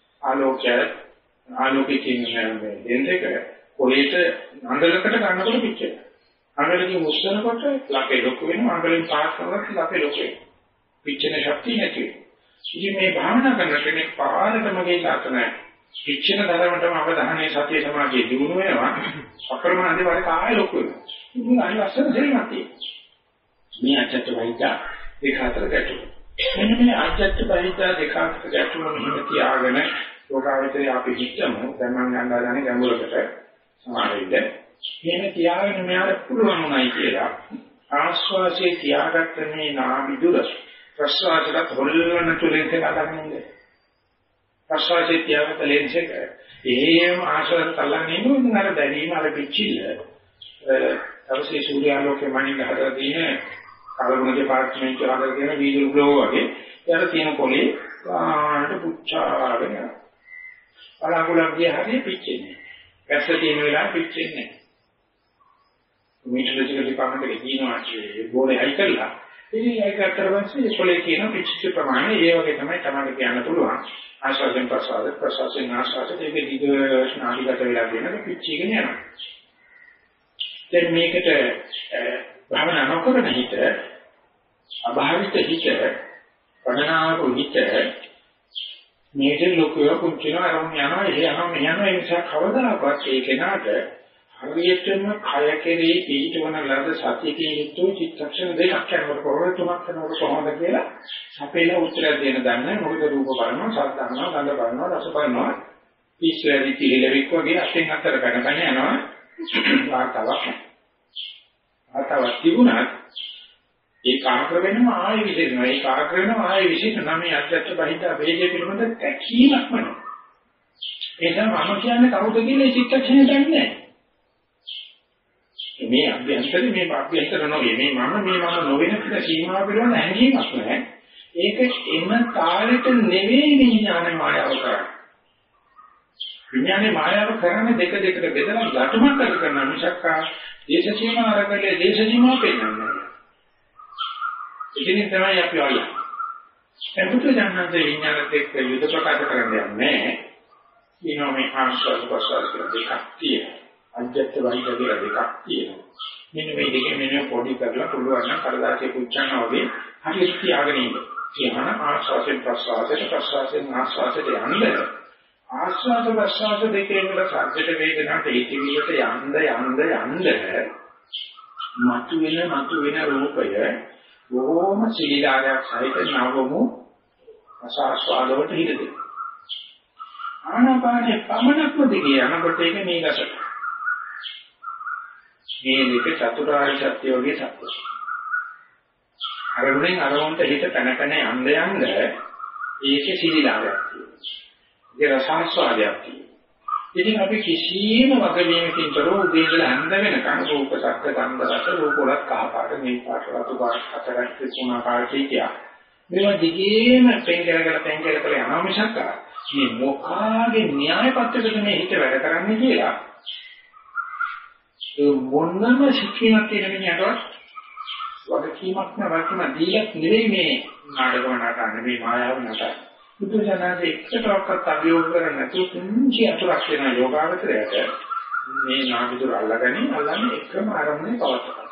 ආලෝකයේ තියෙන ලෙන්ස් එක කොලේට අඟලකට ගන්නකොට පිච්චෙනවා. අඟලකින් උස්සනකොට ලපේ ලොකු වෙනවා. අඟලෙන් පාස් කරනකොට ලපේ ලොකු වෙනවා. පිච්චෙන ශක්තිය නැති වෙනවා. ඉතින් මේ භාවනා කරන කෙනෙක් පාරටම ගිහින් ඉච්ඡන ධර්මතම අවධානයේ සතිය සමාධිය දිනු වෙනවා අප්‍රමාදී වල කාය ලොකු වෙනවා. ඉතින් අනිත් ලස්සන දෙයක් තියෙනවා. මේ අජත්ත වෛද්‍ය දෙක අතර ගැටුම. මෙන්න මේ අජත්ත වෛද්‍ය දෙක අතර ගැටුම මෙහෙම තියාගෙන යෝගාවචරය අපි හිතමු දැන් මම යනවා ගැඹුරකට සමාවෙන්න. මෙහෙම තියාගෙන මෙයාට පුළුවන් උනායි කියලා ආස්වාසේ තියාගත්ත මේ නාභිදුර ප්‍රස්වාසයට හොල්ලන තුලින් තේරගන්න ඉන්නේ. ප්‍රස්වාසයේ තියාගත්ත ලෙන්ස් එක එහෙම ආශ්‍රය තලන්නේ නෙවෙයි අර දැරීම අර පිච්චිල්ල අවශ්‍ය සූර්යාලෝකයේ මනින්න හදලා තියෙන කලබුණේ පාර්ට්මන්ට් එක හදලා තියෙන වීදුරු ග්ලෝ වගේ යාර තියෙන පොලේ ආට පුච්චාගෙන අලංගුලක් ගියහදී පිච්චෙන්නේ. පැස්ස තියෙන වෙලාව පිච්චෙන්නේ නැහැ. මෙටලොජිකල් ඩිපාර්ට්මන්ට් එකේ තියෙනවා ඒ බෝලේ හයි කරලා ඉතින් ඒක අතරවස්සේ පොලේ තියෙන පිච්චිච්ච ප්‍රමාණය ඒ වගේ තමයි කියන්න පුළුවන්. ආශ්වාසයෙන් ප්‍රශ්වාසයෙන් ආශ්වාසයට ඒක දිග නාඩිගත වෙලා තියෙනක පිච්චිගෙන යනවා. දැන් මේකට භාවනා නොකරන හිත අභාවිත හිත වඩනාවක හිත මේක ලොකුව කුංචින අරමුණ යනවා ඒ නිසා කවදාකවත් ඒ කෙනාට හරියටම කය කෙරෙහි පිටවන ලද සතියේ යුක්තෝ චිත්තක්ෂණ දෙකක් කරනකොට කොහොමද තුනක් කරනකොට කොහොමද කියලා සපේලා උත්තර දෙන්න දන්නේ මොකද රූප බලනවා ශබ්ද අහනවා ගන්ධ බලනවා රස බලනවා ඉස්සරදි පිළිලෙවික් වගේ අතෙන් අතර ගණන් යනවා වාතාවක් තිබුණත් ඒ කාර්ය වෙනම ආයෙ විශේෂනවා ඒ කාර්ය වෙනම ආයෙ විශේෂ නම් මේ අධ්‍යාත්ම බහිද්ද වේදේ පිළිබඳ තැකීමක් වෙනවා එතන මම කියන්නේ කවුද කියලා චිත්තක්ෂණය දන්නේ නැහැ මේ අභ්‍යන්තරේ මේ අභ්‍යන්තර නොවේ මේ මම නොවන කියලා සීමා පිළිබඳ හැඟීමක් නැහැ ඒක එම තාලෙට නෙවෙයි විඥානේ මායාව කරන්නේ විඥානේ මායාව කරන්නේ දෙක දෙකට බෙදලා ගැටුමක් කරන මිසක් දේශ සීමා අරකලේ දේශ සීමා පෙන්නන්නේ ඉතින් තමයි අපි ආවේ එතකොට ජනන්ත විඥානත් එක්ක යුද ප්‍රකාශ කරන්නේ නැහැ ඊනෝ මේ ආශ්වාස ප්‍රශ්වාස කියලා දෙකක් තියෙනවා අජත්ත වෛද්‍ය කියලා දෙකක් තියෙනවා. මෙන්න මේ දෙකෙන් මෙන්න පොඩි කරලා පුළුවන් නම් කඩදාසිය පුච්චනවා වගේ හරියට තියාගෙන ඉන්න. කියන ආශ්වාසයෙන් ප්‍රශ්වාසයෙන් ආශ්වාසයට යන්නේ. ආශ්වාස ප්‍රශ්වාස දෙකේම සාධ්‍යත වේදනාට ඒකීවිලට යන්න මතුවෙන රූපය බොහොම සීලාරයක් සහිත නවමු ආශ්වාසවලට හිතේ. ආනාපානේ පමණක්ම දිගේ යනකොට ඒක මේකට මේ දෙක චතුරාර්ය සත්‍ය වගේ සත්‍යයි. අරමුණෙන් අරමුණට හිත පැන යන්න ඒකේ සීලාවක් තියෙනවා. ඒක රසාස්වාදයක් තියෙනවා. ඉතින් අපි කිසියම් වගවීමකින් තොරව උදේ ඉඳලා හැන්ද වෙනකන් රූප සත්‍ය ගන්ධ රස රූප වල කහ පාට මේ පාට රතු පාට හතරක් තුන පාට කියා. මේවා දිගේම පෙන්කරගෙන යනවා මිසක් මේ මොකාගේ න්‍යාය පත්‍රයකට මේ හිත වැඩ කරන්නේ කියලා මොනම ශික්ෂණයක් තියෙන මිනිහටවත් වගකීමක් නැවතුම දීලක් නෙවෙයි මේ නාටකම නටන්නේ මේ මායාව නටන්නේ. බුදුසසුනේ එකටවත් අභියෝග කරන්නේ නැතුව කුංචි අතුරක් වෙන යෝගාවචරයට මේ නාටක අල්ලන්නේ එකම ආරම්භනේ පවත්වනවා.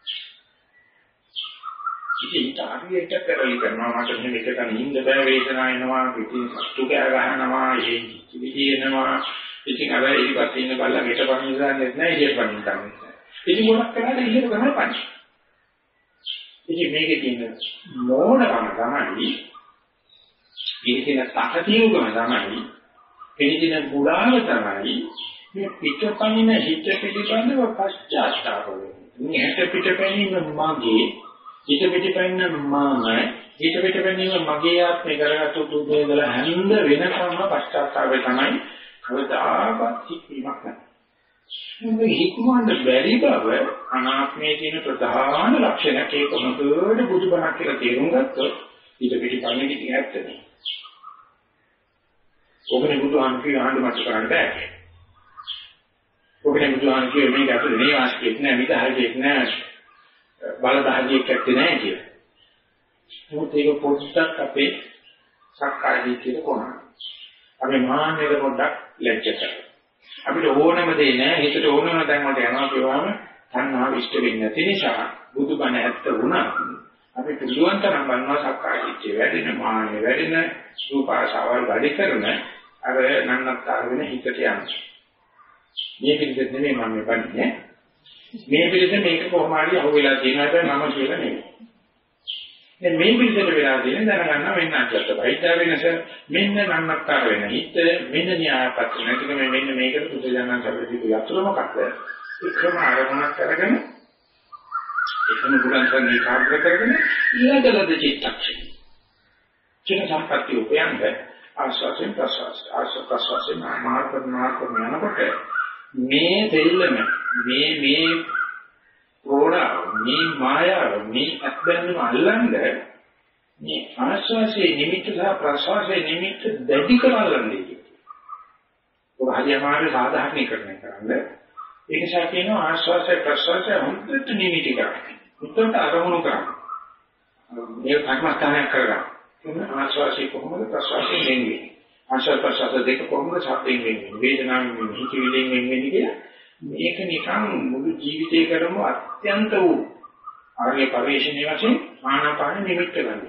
ඉතින් ඊට පෙරලි කරනවා මට මෙහෙම එකක නිින්ද බෑ වේදනාව එනවා පිටින් සතු කෑ ගහනවා ඒ විදිහේනවා ඉතින් අර ඒකත් ඉන්න බල්ලා ගෙට පණින්න දන්නේ නැහැ ඉහෙට පණින්න දන්නේ නැහැ. ඉතින් මොනක් කරාද ඉහෙට තමයි පණින්නේ. ඉතින් මේකේ තියෙන මොනකම තමයි ඒකේන තකතියුකම තමයි පිළිදින බුලාව තමයි මේ පිටපණින හිත පිළිබඳව පශ්චාත්තාප වෙන්නේ. මේ හිත පිටපණින මගේ හිත පිටපණින මම හිත පිටපණින මගේ ආත්මේ කරගත්තු දුදේදල හැඳ වෙනකම්ම පශ්චාත්තාපය තමයි කවදාකවත් හික්මීමක් නැහැ. මේ හික්මවන්න බැරි බව අනාත්මයේ තියෙන ප්‍රධාන ලක්ෂණයක් ඒක මොකද බුදුබණක් කියලා තේරුම් ගත්තොත් ඊට පිටිපන්නේ ඉතින් ඇත්ත නේ. ඔබනේ බුදුහාම කියන ආණ්ඩු මත කරන්න බෑ. ඔබනේ බුදුහාම කියන මේක ඇතුලේ නේ වාස්කෙත් නෑ විදහාජෙත් නෑ බලදහජෙක් ඇත්තේ නෑ කිය. මොකද ඒක පොඩ්ඩක් අපේ සක්කාය දිට්ඨියට කොනන. අපි මාන්නයට පොඩ්ඩක් ලැජ්ජ කරනවා. අපිට ඕනම දේ නෑ හිතට ඕනම දැන් වලට යනවා කියවම තණ්හාව ඉෂ්ට වෙන්නේ නැති නිසා බුදුබණ ඇත්ත වුණා අපි පුදුුවන් තරම් බලනවා සක්කායදිට්ඨිය වැඩෙන මානෙ වැඩෙන රූපාශාවල් වැඩි කරන අර නන්නත්තර වෙන හිතට යනවා. මේ පිළිදෙත් නෙමෙයි මම මේ පන්නේ. මේ පිළිදෙත් මේක කොහොම හරි අහුවෙලා තියෙනවා හැබැයි මම කියලා නෙමෙයි. දැන් මේ පිළිදෙත් වෙලා තියෙන දැනගන්න වෙන්න අච්චත වෛද්‍ය වෙනස මෙන්න නන්නත්තර වෙන හිත මෙන්න න්‍යායපත් නැතික මෙන්න මේකට පුදුජනන සැපදී යතුරු මොකක්ද? ඒකම ආරම්භයක් අරගෙන ඒකම පුරන්සන් ඒකාග්‍ර කරගෙන ඊළඟලද චිත්තක්ෂණ. චිත්ත සම්පත්‍ය උපයන්ද ආස්වාසයෙන් ප්‍රසවාසයෙන් මාර්ග යනකොට මේ දෙල්ලම මේ ඕරා මේ මායාව මේ අත්බැඳුම අල්ලන්නේ මේ ආස්වාසයේ නිමිත්ත සහ ප්‍රසවාසයේ නිමිත්ත දැඩි කරගන්නයි. ඔබ හරියමාරු සාධාරණීකරණය කරන්නේ. ඒ නිසා කියනවා ආස්වාසය ප්‍රසවාසය හොඳට නිමිති කරගන්න. උත්තර අරමුණු කරගන්න. මේ කර්මස්ථානයක් කරගන්න. එන්න ආස්වාසය කොහොමද ප්‍රසවාසය වෙන්නේ? ආස්වාද ප්‍රසවාස දෙක කොහොමද සාපේක්ෂ වෙන්නේ? වේදනාවෙන් වෙන්නේ, හිතවිලිෙන් වෙන්නේ කියලා මේක නිකන් මුළු ජීවිතේ කරම අත්‍යන්ත වූ ආර්ය පරිශ්‍රණයේ වශයෙන් ආනාපාන නිමිත්ත ගන්න.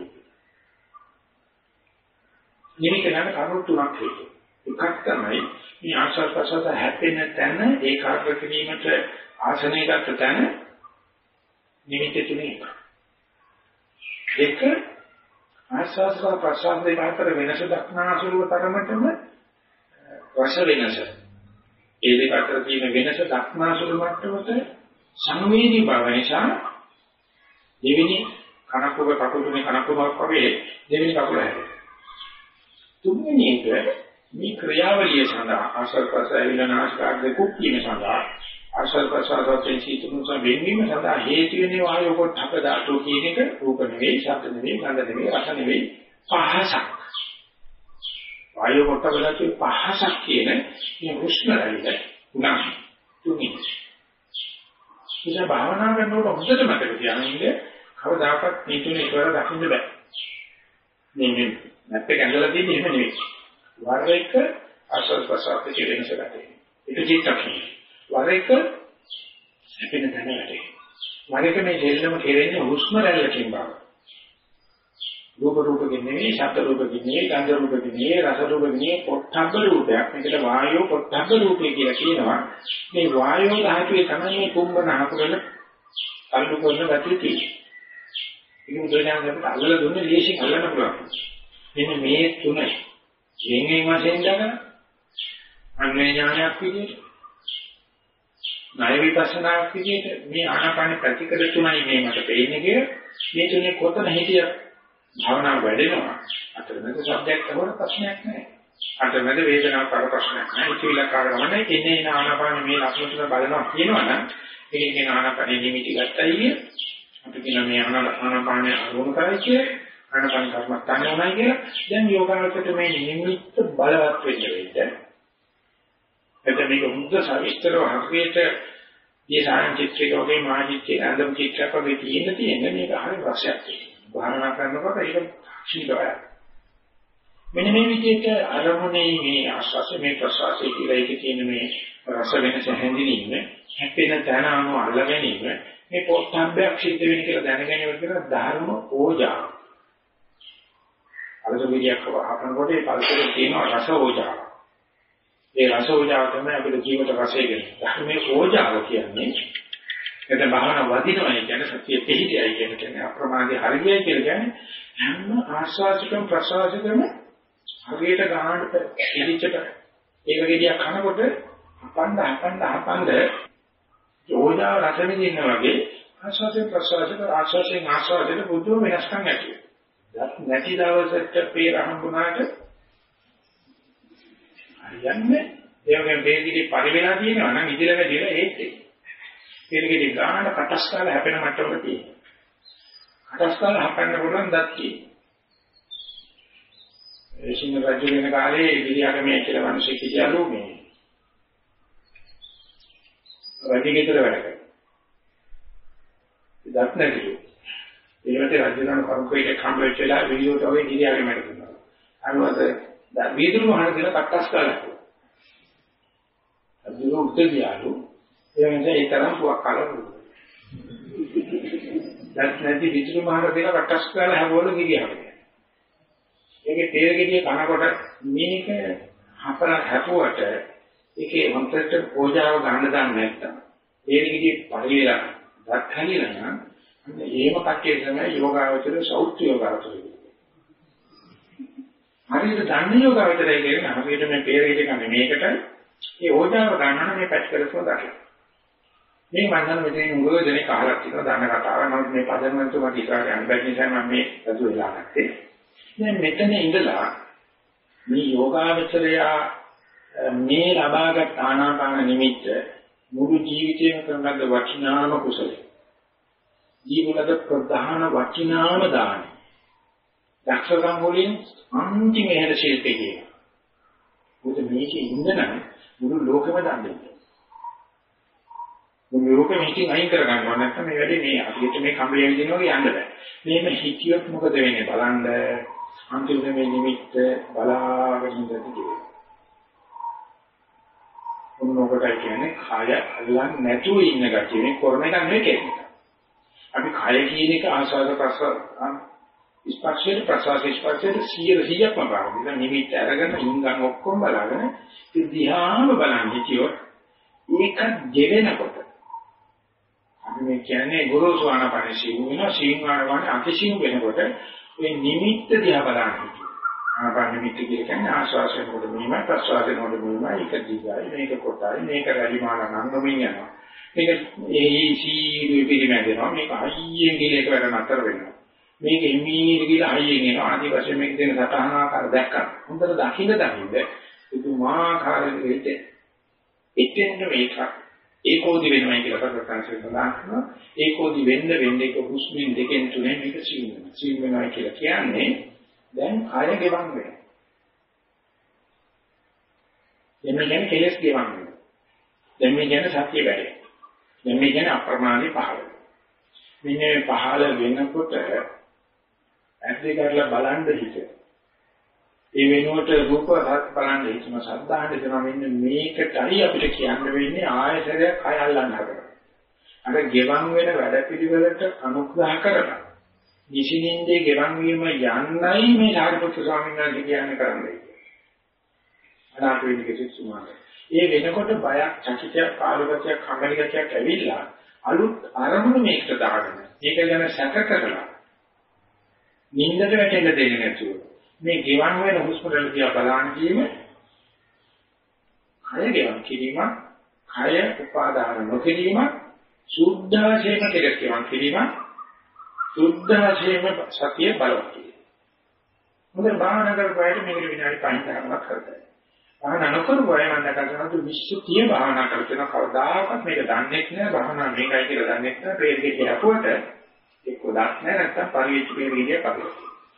නිමිත්ත ගන්න කරුණු තුනක් තියෙනවා. එකක් තමයි මේ ආස්වාද ප්‍රසවාස හැපෙන තැන ඒකාග්‍ර කිරීමට ආසනයකට තැන නිමිත්ත තුනේ එක. දෙක ආස්වාද ප්‍රසවාස දෙක අතර වෙනස දක්නාසුරුව තරමටම රස වෙනස. ඒ දෙක අතර තියෙන වෙනස දක්නාසුරු මට්ටමට සංවේදී බව නිසා දෙවෙනි කනකුව කකුලේ කනකුවක් වගේ දෙවෙනි කකුල හැදෙනවා. තුන්වෙනි එක මේ ක්‍රියාවලිය සඳහා ආශ්වාස ප්‍රශ්වාස විනාශකාරක කුක්කීම සඳහා ආශ්වාස ප්‍රශ්වාසයෙන් සීතුමුස වෙන්වීම සඳහා හේතු වෙන්නේ වායෝ කොටක ධාතු කියන එක රූප නෙවෙයි, ශබ්ද නෙවෙයි, ගන්ධ නෙවෙයි, රස නෙවෙයි, පහසක්. වායෝ කොටක ධාතු පහසක් කියන මේ හුස්ම රැල්ල උනා තුනි. ඉතින් භාවනා කරනකොට හොඳට මතක තියාගන්න කවදාකවත් මේ තුනේ ඉවර දකින්න බෑ. මේ නැත්te ගැඳලා තියෙන්නේ එහෙම නෙවෙයි. වර එක ආශ්වාස ප්‍රශ්වාසයේ වෙනස ගන්න. ඒක චිත්තක්ෂණය. වර එක හැපෙන තැන වැඩේ. වර එක මේ දෙල්ලම කෙරෙන්නේ හුස්ම රැල්ලකින් බව. රූපකින් නෙවෙයි, ශබ්ද රූපකින් නෙවෙයි, ගන්ධ රූපකින් නෙවෙයි, රස රූපකින් නෙවෙයි, පොට්ටබ්බ රූපයක්. මේකට වායෝ පොට්ටබ්බ රූපය කියලා කියනවා. මේ වායෝ ධාතුවේ තමයි මේ කුම්භන හකුරන අල්ලු කරන ගැටි තියෙන්නේ. ඒක මුද්‍රණයන්කට අල්ලලා දුන්නේ ලේසියෙන් අල්ලන්න පුළුවන්. මෙන්න මේ තුන යෙන්නේ වශයෙන් දගන අන්වේ ඥානයක් විදිහට ණය විපස්සනාවක් විදිහට මේ ආනාපාන ප්‍රතිකද තුනයි මේ මට පේන්නේ කියලා මේ තුනේ කොතන හිටියත් භාවනාව වැඩෙනවා අතරමැද සබ්ජෙක්ට් වල ප්‍රශ්නයක් නැහැ අතරමැද වේදනාවක් කර ප්‍රශ්නයක් නැහැ ඉතිවිලක් කරගමනේ එන්නේ ආනාපාන මේ ලක්ෂණ තුන බලනවා කියනවනම් ඒකේ කියන ආනාපාන නිමිති ගත්තයි අපි කියන මේ ආනාපාන අරමුණු කරයි කිය ආනාපාන කර්මස්ථානය උනායි කියලා දැන් යෝගාවචරයට මේ නිමිත්ත බලවත් වෙන්න එතන මේක මුද්ද සවිස්තරව හරියට මේ සායන චිත්‍රයක වගේ මාජිත්‍යයේ අඳම් චිත්‍රයක් වගේ තියෙන මේක හරි රසයක් තියෙනවා. භාවනා කරනකොට ඒක ශීලවය. මෙන්න මේ විදිහට අරමුණේ මේ ආස්වාස මේ ප්‍රසවාසය කියලා එකේ තියෙන මේ රස වෙනස හැඳිනීම හැපෙන තැන අනුව අල්ල ගැනීම මේ පොට්ටබ්බයක් සිද්ධ වෙන කියලා දැනගැනීම කියන ධර්ම ඕජා. අලස විදියක් වහනකොට ඒ පරිසරයේ තියෙන රස ඕජාව. ඒ රස ඕජාව තමයි අපේ ජීවිත රසය කියන්නේ. ධර්මයේ ඕජාව කියන්නේ එතන භාවනා වදිනවයි කියන්නේ සත්‍ය පිහිටයි කියන්නේ අප්‍රමාදී හරියයි කියලා කියන්නේ හැම ආස්වාසිකම් ප්‍රසවාසිකම හරියට ගන්නට පිළිච්චට ඒක ගෙඩියක් කනකොට හපන්න ඕජාව රස විඳින්න වගේ ආස්වාසික ප්‍රසවාසික ආස්වාසයෙන් බුදුම වෙනස්කම් ඇති වෙනවා. නැති දවසට පෙර හම්බුනාට හරියන්නේ ඒ වගේම බේගිරි පරිවෙලා තියෙනවා නම් ඉදිරිය වැඩිලා ඒත් ඒකෙදි ගාන කටස් කාලා හැපෙන මට්ටමක තියෙනවා. කටස් කාලා හපන්න පුළුවන් දත් තියෙනවා. ඒ සිංහ රජු වෙන කාලේ ඉදිරියගමේ කියලා මිනිස්සු කියලාලු මේ රජිකේතර වැඩ කරා. දත් නැතිලු. ඒකට රජුණන් කරුකේට කම්බෙච්ච වෙලා වීඩියෝට වගේ ඉදිරියගමේ වැඩ කරනවා. අරවද වීදුරු වහන දෙන කටස් කාලා. අදිනු උත්තරියාලු ඒ නිසා ඒ තරම් පුවක් කාලා නැති විදුලි මහර දෙක වටස් කරලා හැවවල ගිරියහම. ඒකේ තේර ගෙඩිය කනකොට මේක හතර හැපුවට ඒකේ වන්තරට පෝජාව ගන්න දන්නේ නැත්තම් තේර ගෙඩිය පරිවිලා දත් හැලිලා නම් ඒම කට්ටිය තමයි යෝගාවචර සෞත්‍ය යෝගාවචර කියන්නේ. හරියට දන්නේ යෝගාවචරය කියන්නේ හරියට මේ තේර ගෙඩිය ගන්න මේකට ඒ ඕජාව ගන්න මේ පැච් කරලා දාන්න. මේ මන්දන මෙතන උගව දෙනේ කාලක් තියෙනවා දන්න කතාවක්. නමුත් මේ පදන්නන්තු මට ඉස්සරහට යන්න බැරි නිසා මම මේ සතු වෙලා නැත්තේ. දැන් මෙතන ඉඳලා මේ යෝගාවචරය මේ ලබාගත් ආනාපාන නිමිත්ත මුළු ජීවිතේම කරගන්න වටිනාම කුසලයි. ජීවිතේ ප්‍රධාන වටිනාම දාන. දක්ෂකම් වලින් අන්තිම හැර ශිල්පේ කියන. මොකද මේකේ ඉඳනනම් මුළු ලෝකෙම දන්නේ. මුළු ලෝකෙම හිතින් අයින් කර ගන්නවා නැත්නම් මේ වැඩේ මේ අපිට මේ කම්බියෙන් දින වගේ යන්න බෑ. මේක හිතියොත් මොකද වෙන්නේ බලන්න අන්තිමට මේ නිමිත්ත බලාගෙන ඉඳලා තියෙනවා. මොනකටයි කියන්නේ කාය අල්ලන්නේ නැතුව ඉන්න ගැතිය මේ කරන එක නෙවෙයි කියන්නේ. අපි කාය කියන එක ආස්වාද ස්පර්ශයේ ප්‍රසවාසයේ ස්පර්ශයේ 100%ක්ම බලනවා. ඉතින් නිමිත්ත අරගෙන ඉංගන් ඔක්කොම බලාගෙන දිහාම බලන් හිටියොත් ඒක දෙවෙනකොට අපි මේ කියන්නේ ගුරුසු ආනාපාන සිව් වෙනවා සිව් ආනාපාන අතිසිව් වෙනකොට මේ නිමිත්ත දිහා බලන්න හිටියොත් ආනාපාන නිමිත්ත කියන්නේ ආස්වාසයෙන් කොට මෙහෙම ප්‍රසවාසයෙන් කොට මෙහෙම ඒක දිගයි මේක කොටයි මේක රැලිමාන නංගමින් යනවා මේක ඒ සීරුවේ පිළිමැදෙනවා මේක අයියෙන් ගිහලා එක වැඩ නතර වෙනවා මේක එමීර ගිහලා අයියෙන් එනවා ආදි වශයෙන් මේක දෙන සතහන ආකාර දැක්කම හොඳට දකින්න පුදුමාකාර දෙයක් එතෙන්ද මේක ඒකෝදි වෙනවා කියලා ප්‍රකාශ කරනවා ඒකෝදි වෙන්න ඒක හුස්මින් දෙකෙන් තුනේ මේක සීන් වෙනවා කියලා කියන්නේ දැන් කය ගෙවන් වෙනවා එන්න කියන්නේ කෙලස් ගෙවන් වෙනවා දැන් මේ කියන්නේ සත්‍ය වැඩේ දැන් මේ කියන්නේ අප්‍රමාණී පහළ මෙන්න පහළ වෙනකොට ඇද්දේ කරලා බලන්න හිතේ ඒ වෙනුවට රූප රස බලන්න හිතන සද්ධාහට දෙනවා මෙන්න මේකටයි අපිට කියන්න වෙන්නේ ආයතනයක් කය අල්ලන්න හදනවා. අර ගෙවන් වෙන වැඩපිළිවෙලට අනුග්‍රහ කරලා නිසින්ින්දේ ගෙවන් වීම යන්නයි මේ සාරිපුත්‍ර ස්වාමීන් වහන්සේ කියන්නේ කරන්නේ. අනාථ වෙන්නේ සුමාන. ඒ වෙනකොට බයක්, චකිතයක්, කාලගතයක්, කම්මැලිගතයක් ඇවිල්ලා අලුත් අරමුණු මේකට දාගෙන ඒක ගැන සැක කරලා නින්දට වැටෙන්න දෙන්නේ නැතුව මේ ගෙවන් වෙන හුස්ම රැල්ල දිහා බලන කීම කය ගෙවන් කිරීම කය උපාදාන නොකිරීම සුද්ධාශේම කෙලස් ගෙවන් කිරීම සුද්ධාශේම සතිය බලවත් කිරීම මොකද භාවනා කරපුවාට මේක විනාඩි 5ක් කරතයි භාවනා නොකරුවා මම දැක්කම විශ්සුතිය භාවනා කරන කවදාකවත් මේක දන්නේ නැහැ භාවනා මේකයි කියලා දන්නේ නැහැ ප්‍රේතේ කියපුවට එක්ක දන්නේ නැත්නම් පරිවිච්ච පෙරේලිය කපලා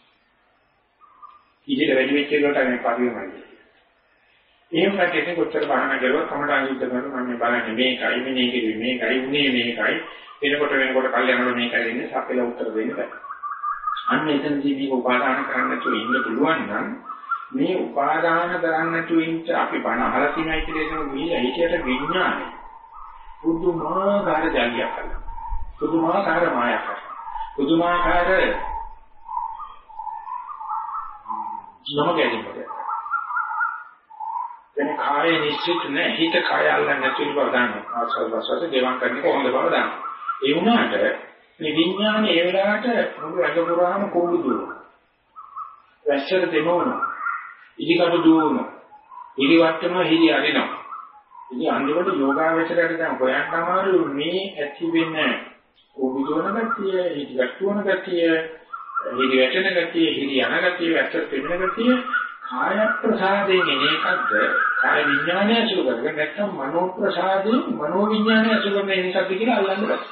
ඉතින් වැඩි වෙච්ච ඒකට මේ පරිවමයි. එහෙම නැත්නම් කොච්චර බහන කරුවා කමඩාන් යුද්ධ කරනවා මම බලන්නේ මේකයි මේකයි මේකයි උනේ මේකයි වෙනකොට කල්යනවල මේකයි ඉන්නේ සපෙලා උත්තර දෙන්න බෑ. අන්න එතනදී මේක උපාදාන කරන්න නැතුව ඉන්න පුළුවන් නම් මේ උපාදාන කරන්න නැතුව ඉන්න අපි බණ අහලා තියෙනයි කියලා මේ හිතේට විඥානය පුදුමාකාර ජාලියක් කරනවා. පුදුමාකාර මායක් කරනවා. පුදුමාකාර නොගැනීමද දැන් කාය නිශ්චිත නැහැ හිත කාය අල්ලන්නේ නැති බව දන්නවා ආස්වාද ගෙවන් කරන්නේ කොහොමද බව දන්නවා ඒ වුණාට මේ විඥානේ ඒ වෙලාවට මුළු ඇඟ පුරාම කොළු දුවනවා වැස්සට දෙනවනවා ඉදිකට දුවනවා ඉරිවට්ටම හිරි අරිනවා ඉතින් අන්තිමට යෝගාවචරයට දැන් හොයන්න අමාරු මේ ඇති වෙන්නේ කොළු දුවන ගැතිය ඉදිකට දුවන ගැතිය හිරි වැටෙන ගතිය, හිරි යන ගතිය, වැස්සට පෙනෙන ගතිය, කාය ප්‍රසාදයෙන් එන එකක්ද, කාය විඥානය අසුර කරගෙන නැත්නම් මනෝ ප්‍රසාදයෙන් මනෝ විඥානය අසුර කරන එකක්ද කියලා අල්ලන්න බෑ.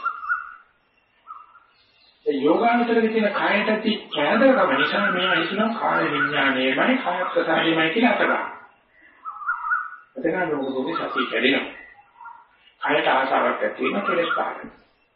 ඒ යෝගාන්තරයේ තියෙන කායට කැදරකම නිසා මේ හිතන කාය විඥානයමයි කාය ප්‍රසාදයමයි කියලා අතගන්න. එතන ලෝකෝගේ සතිය කැඩෙනවා. කායට ආසාවක් ඇති වෙන කෙලෙස් පාරයි.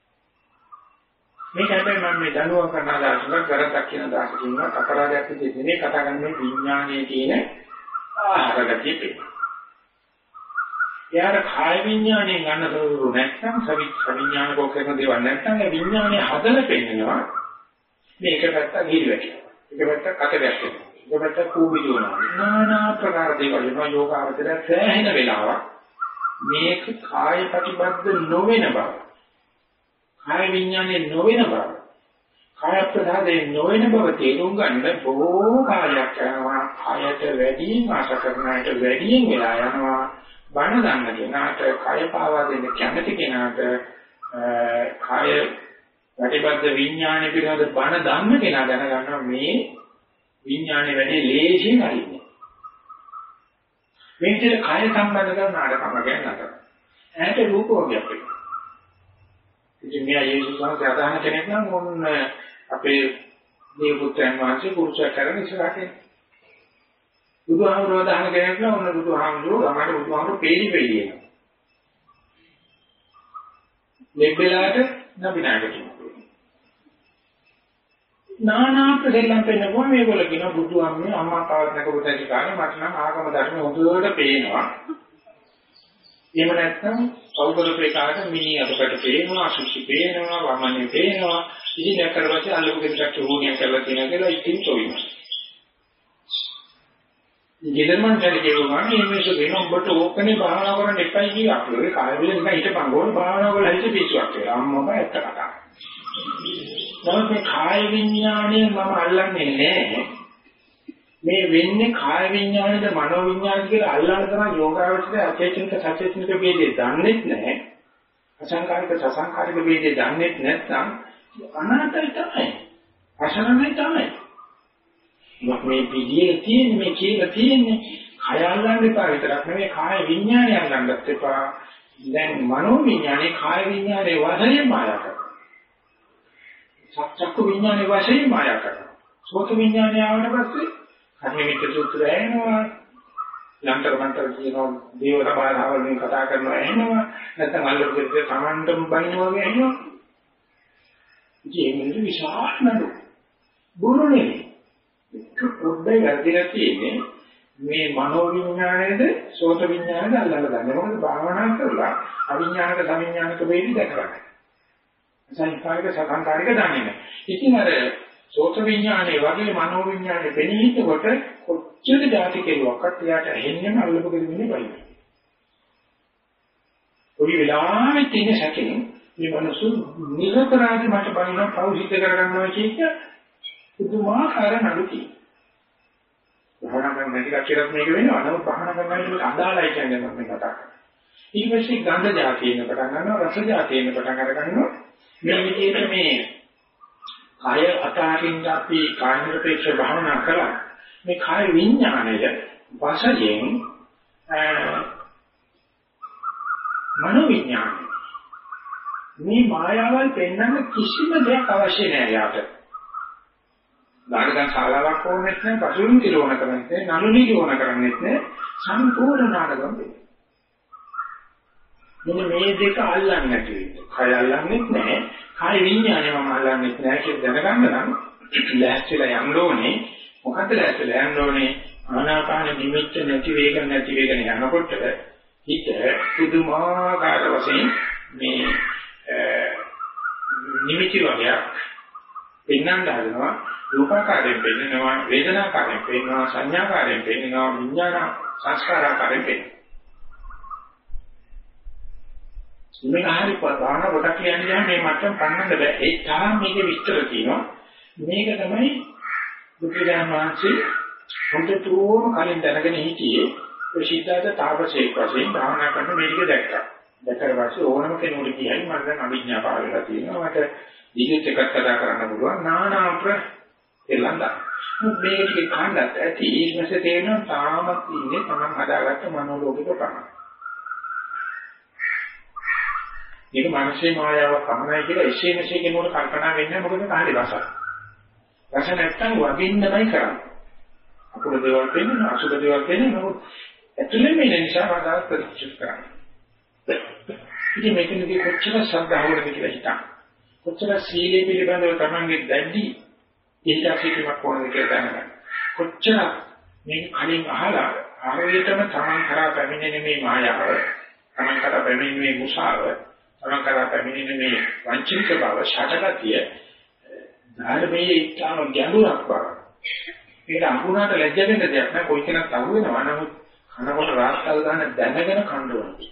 මේක හැබැයි මම මේ දනුව කරන අදහසක් කරක් කියන අදහසකින් අපරාධයක් විදිහට නේ කතා කරන්නේ විඥානයේ තියෙන ආහාරගතිය පිළිබඳ. එයාට කාය විඥාණයෙන් ගන්න තොරතුරු නැත්නම් සවිඥානිකව කරන දේවල් නැත්නම් ඒ විඥානය හදලා පෙන්නනවා මේක පැත්තක් හිරිවැටෙනවා. ඒක පැත්තක් කට ගැටෙනවා. ඒක පැත්තක් කූඹියනවා. নানা ප්‍රකාර දේවල් වෙනවා යෝගාවචර සෑහෙන වෙලාවක් මේක කාය ප්‍රතිබද්ධ නොවන බව. කාය විඥානයේ නොවන බව. කාය ප්‍රසාදයේ නොවන බව තේරුම් ගන්න බොහෝ කාලයක් යනවා. කායට වැඩිම ආශා කරන අයට වැඩිම වෙලා යනවා. බණ ගන්න කෙනාට කය පාවා දෙන්න කැමති කෙනාට කය ප්‍රතිබද්ධ විඥානය පිළිබඳ බණ දන්න කෙනා දැනගන්නවා මේ විඥානේ වැඩි ලේසියෙන් හරින්නේ. මේ විදිහට කය සම්බන්ධ කරන නාටකම ගැනකට. ඇහැට රූප වර්ගයක් වෙනවා. ඉතින් මෙයා යේසුස් වහන්සේ අදහන කෙනෙක් නම් මොන අපේ මේ පුත්‍රයන් වහන්සේ පුරුෂයා කරන ඉස්සරහට එන්නේ. බුදුහාමුදුරුවෝ දාන කෙනෙක් නම් ඔන්න බුදුහාමුදුරුවෝ ගමකට බුදුහාමුදුරුවෝ පේලි එනවා. ලෙබ්බෙලාට නබිනාට කියනවා. නානා ප්‍රදේශයන් පෙන්නකොට මේගොල්ලෝ කියනවා බුදුහාමුදුරුවෝ අම්මා තාවත් නැකපොතේ කාලේ මට නම් ආගම ධර්ම හොඳට පේනවා. එහෙම නැත්නම් සෞබලපේකාට මිනි අතකට පේනවා, අසුචි පේනවා, වමනේ පේනවා. ඉතින් දැක්කරපස්සේ අල්ලපු කෙනෙක්ට ඕනියක් කරලා තියෙනවා කියලා ඉතින් තොවිනවා. ජීදර්මන් කැලේ ගමන් මේ මේසු වෙන ඔබට ඕකනේ භාවනා කරන්න එපයි කියලා අපේ කාය වල නිකන් හිටපන් ඕන භාවනා කරලා හිත පිස්සුවක් කියලා අම්මම ඇත්ත කතා. නමුත් මේ කාය විඥාණය මම අල්ලන්නේ නැහැ. මේ වෙන්නේ කාය විඥාණයද මනෝ විඥාණයද කියලා අල්ලන්න තමයි යෝගාවචරය අචේතනික සචේතනික ભેදේ දන්නේ නැහැ. අසංකාරික සසංකාරික ભેදේ දන්නේ නැත්නම් අනාතයි තමයි. අසරණයි තමයි. මේ පිළියෙල තියෙන්නේ මේ කියලා තියෙන්නේ කය අල්ලන්න එපා විතරක් නෙමෙයි කාය විඥානය අල්ලන්නත් එපා. දැන් මනෝ විඥානේ කාය විඥානේ වශයෙන් මායා කරනවා. චක්කු විඥානේ වශයෙන් මායා කරනවා. සෝත විඥානය ආවම පස්සේ කර්මමිත සූත්‍රය එනවා. ලන්තර මන්තර කියනවා දේව සභාවල් වලින් කතා කරනවා එනවා. නැත්නම් අල්ලපු දෙයක් තමන්ටම බනිනවා වගේ එනවා. ඉතින් මේක විශාල නඩු. බුරුනේ පොඩ්ඩයි වැරදිලා තියෙන්නේ මේ මනෝ විඥානයේද සෝත විඥානයේද අල්ලලා ගන්න. මොකද භාවනා කරලා අවිඥානික සවිඥානික වේදි දැකගන්න. සංස්කාරික සසංකාරික දන්නේ නැහැ. ඉතින් අර සෝත විඥානයේ වගේ මනෝ විඥානයේ වෙනීතකොට කොච්චර જાති කෙරුවක්වත් එයාට ඇහෙන්නම අල්ලපු කෙනෙන්නේ බයි. ඔය වෙලාවෙත් තියෙන සැකෙන් මේ මනසු නිරතරාදී මට බයිනවා පෞසිද්ධ කරගන්නවා කියන පුදුමාකාර නඩුකි. භාවනා කරන නැති කච්චරත් මේක වෙනවා. නමුත් භාවනා කරනවා අදාළයි කියන්නේ මම කතා කරන්නේ. ඊට පස්සේ ගන්ධ જાතියෙන්න පටන් ගන්නවා, රස જાතියෙන්න පටන් අර ගන්නවා. මේ විදිහට මේ කාය අතාරින්න අපි කායනිරපේක්ෂ භාවනා කළා. මේ කාය විඥාණය වශයෙන් මනෝ විඥානය මේ මායාවල් පෙන්වන්න කිසිම දෙයක් අවශ්‍ය නැහැ යාට. නාටක ශාලාවක් ඕනෙත් නැහැ, පසුබිම් දිරවන කරන්නේ නැහැ, නළුනි දිරවන කරන්නේත් නැහැ, සම්පූර්ණ නාටකම් වෙන්නේ. මෙන්න මේ දෙක අල්ලන්නේ නැති වෙන්නේ. කය අල්ලන්නේත් නැහැ, කාය විඥානය මම අල්ලන්නේත් නැහැ කියලා දැනගන්න නම් ලෑස්තිලා යන්න ඕනේ. මොකද ලෑස්තිලා යන්න ඕනේ ආනාපාන නිමිත්ත නැති වේගන යනකොට හිත පුදුමාකාර වශයෙන් මේ නිමිති වගේ පෙන්වන්න හදනවා. රූපාකාරයෙන් පෙන්නනවා, වේදනාකාරයෙන් පෙන්නනවා, සංඥාකාරයෙන් පෙන්නනවා, විඥාන සංස්කාරාකාරයෙන් පෙන්නනවා. මේ ආහාරي ප්‍රධාන කොට කියන්නේ මේ මට්ටම පන්නන්න බෑ. ඒ තාම මේකේ විස්තර තියෙනවා. මේක තමයි බුදුරජාණන් වහන්සේ හොඳටම කලින් දැනගෙන හිටියේ. ඒ සිද්ධාර්ථ තාපසේක වශයෙන් භාවනා කරන මේක දැක්කා. දැක්කට පස්සේ ඕනම කෙනෙකුට කියයි මම දැන් අභිඥා පාර වෙලා තියෙනවා. මට දිගට එකක් කතා කරන්න පුළුවන්. නානා එළඳා. මේක ටික කාණ්ඩත් ඇති ඊමසේ තේරෙනවා තාමත් ඉන්නේ තමන් හදාගත්ත මනෝලෝකික ප්‍රමාණය. මේක මානසික මායාවක් පමණයි කියලා එසේ මෙසේ කෙනෙකුට කල්පනා වෙන්නේ මොකද කාහේ රස. රස නැත්තම් වදින්නමයි කරන්නේ. අකුල දේවල් වෙන්නේ අසුබ දේවල් වෙන්නේ නමුත් ඇතුළේ මේ නිසා වඩාත් ප්‍රතික්ෂේප කරන්නේ. ඉතින් මේකෙන්දී කොච්චර ශ්‍රද්ධාවද කියලා හිතන්න. කොච්චර සීලය පිළිබඳව තමන්ගේ දැඩි ඉහිලාසිකමක් වුණාද කියලා දැනගන්න. කොච්චර මේ කලින් අහලා ආරෝහයටම තමන් කරා පැමිණෙන මේ මායාව තමන් කරා පැමිණෙන මේ මුසාව, තමන් කරා පැමිණෙන මේ වංචනික බව, ෂටගතිය ධර්මයේ ඉතාම ගැඹුරක් බව. ඒක අහුණාට ලැජ්ජ වෙන්න දෙයක් නෑ. කොයි කෙනෙක් අහු වෙනවා. නමුත් කනකොට රාස්කල් ගන්න දැනගෙන කන්න ඕනේ.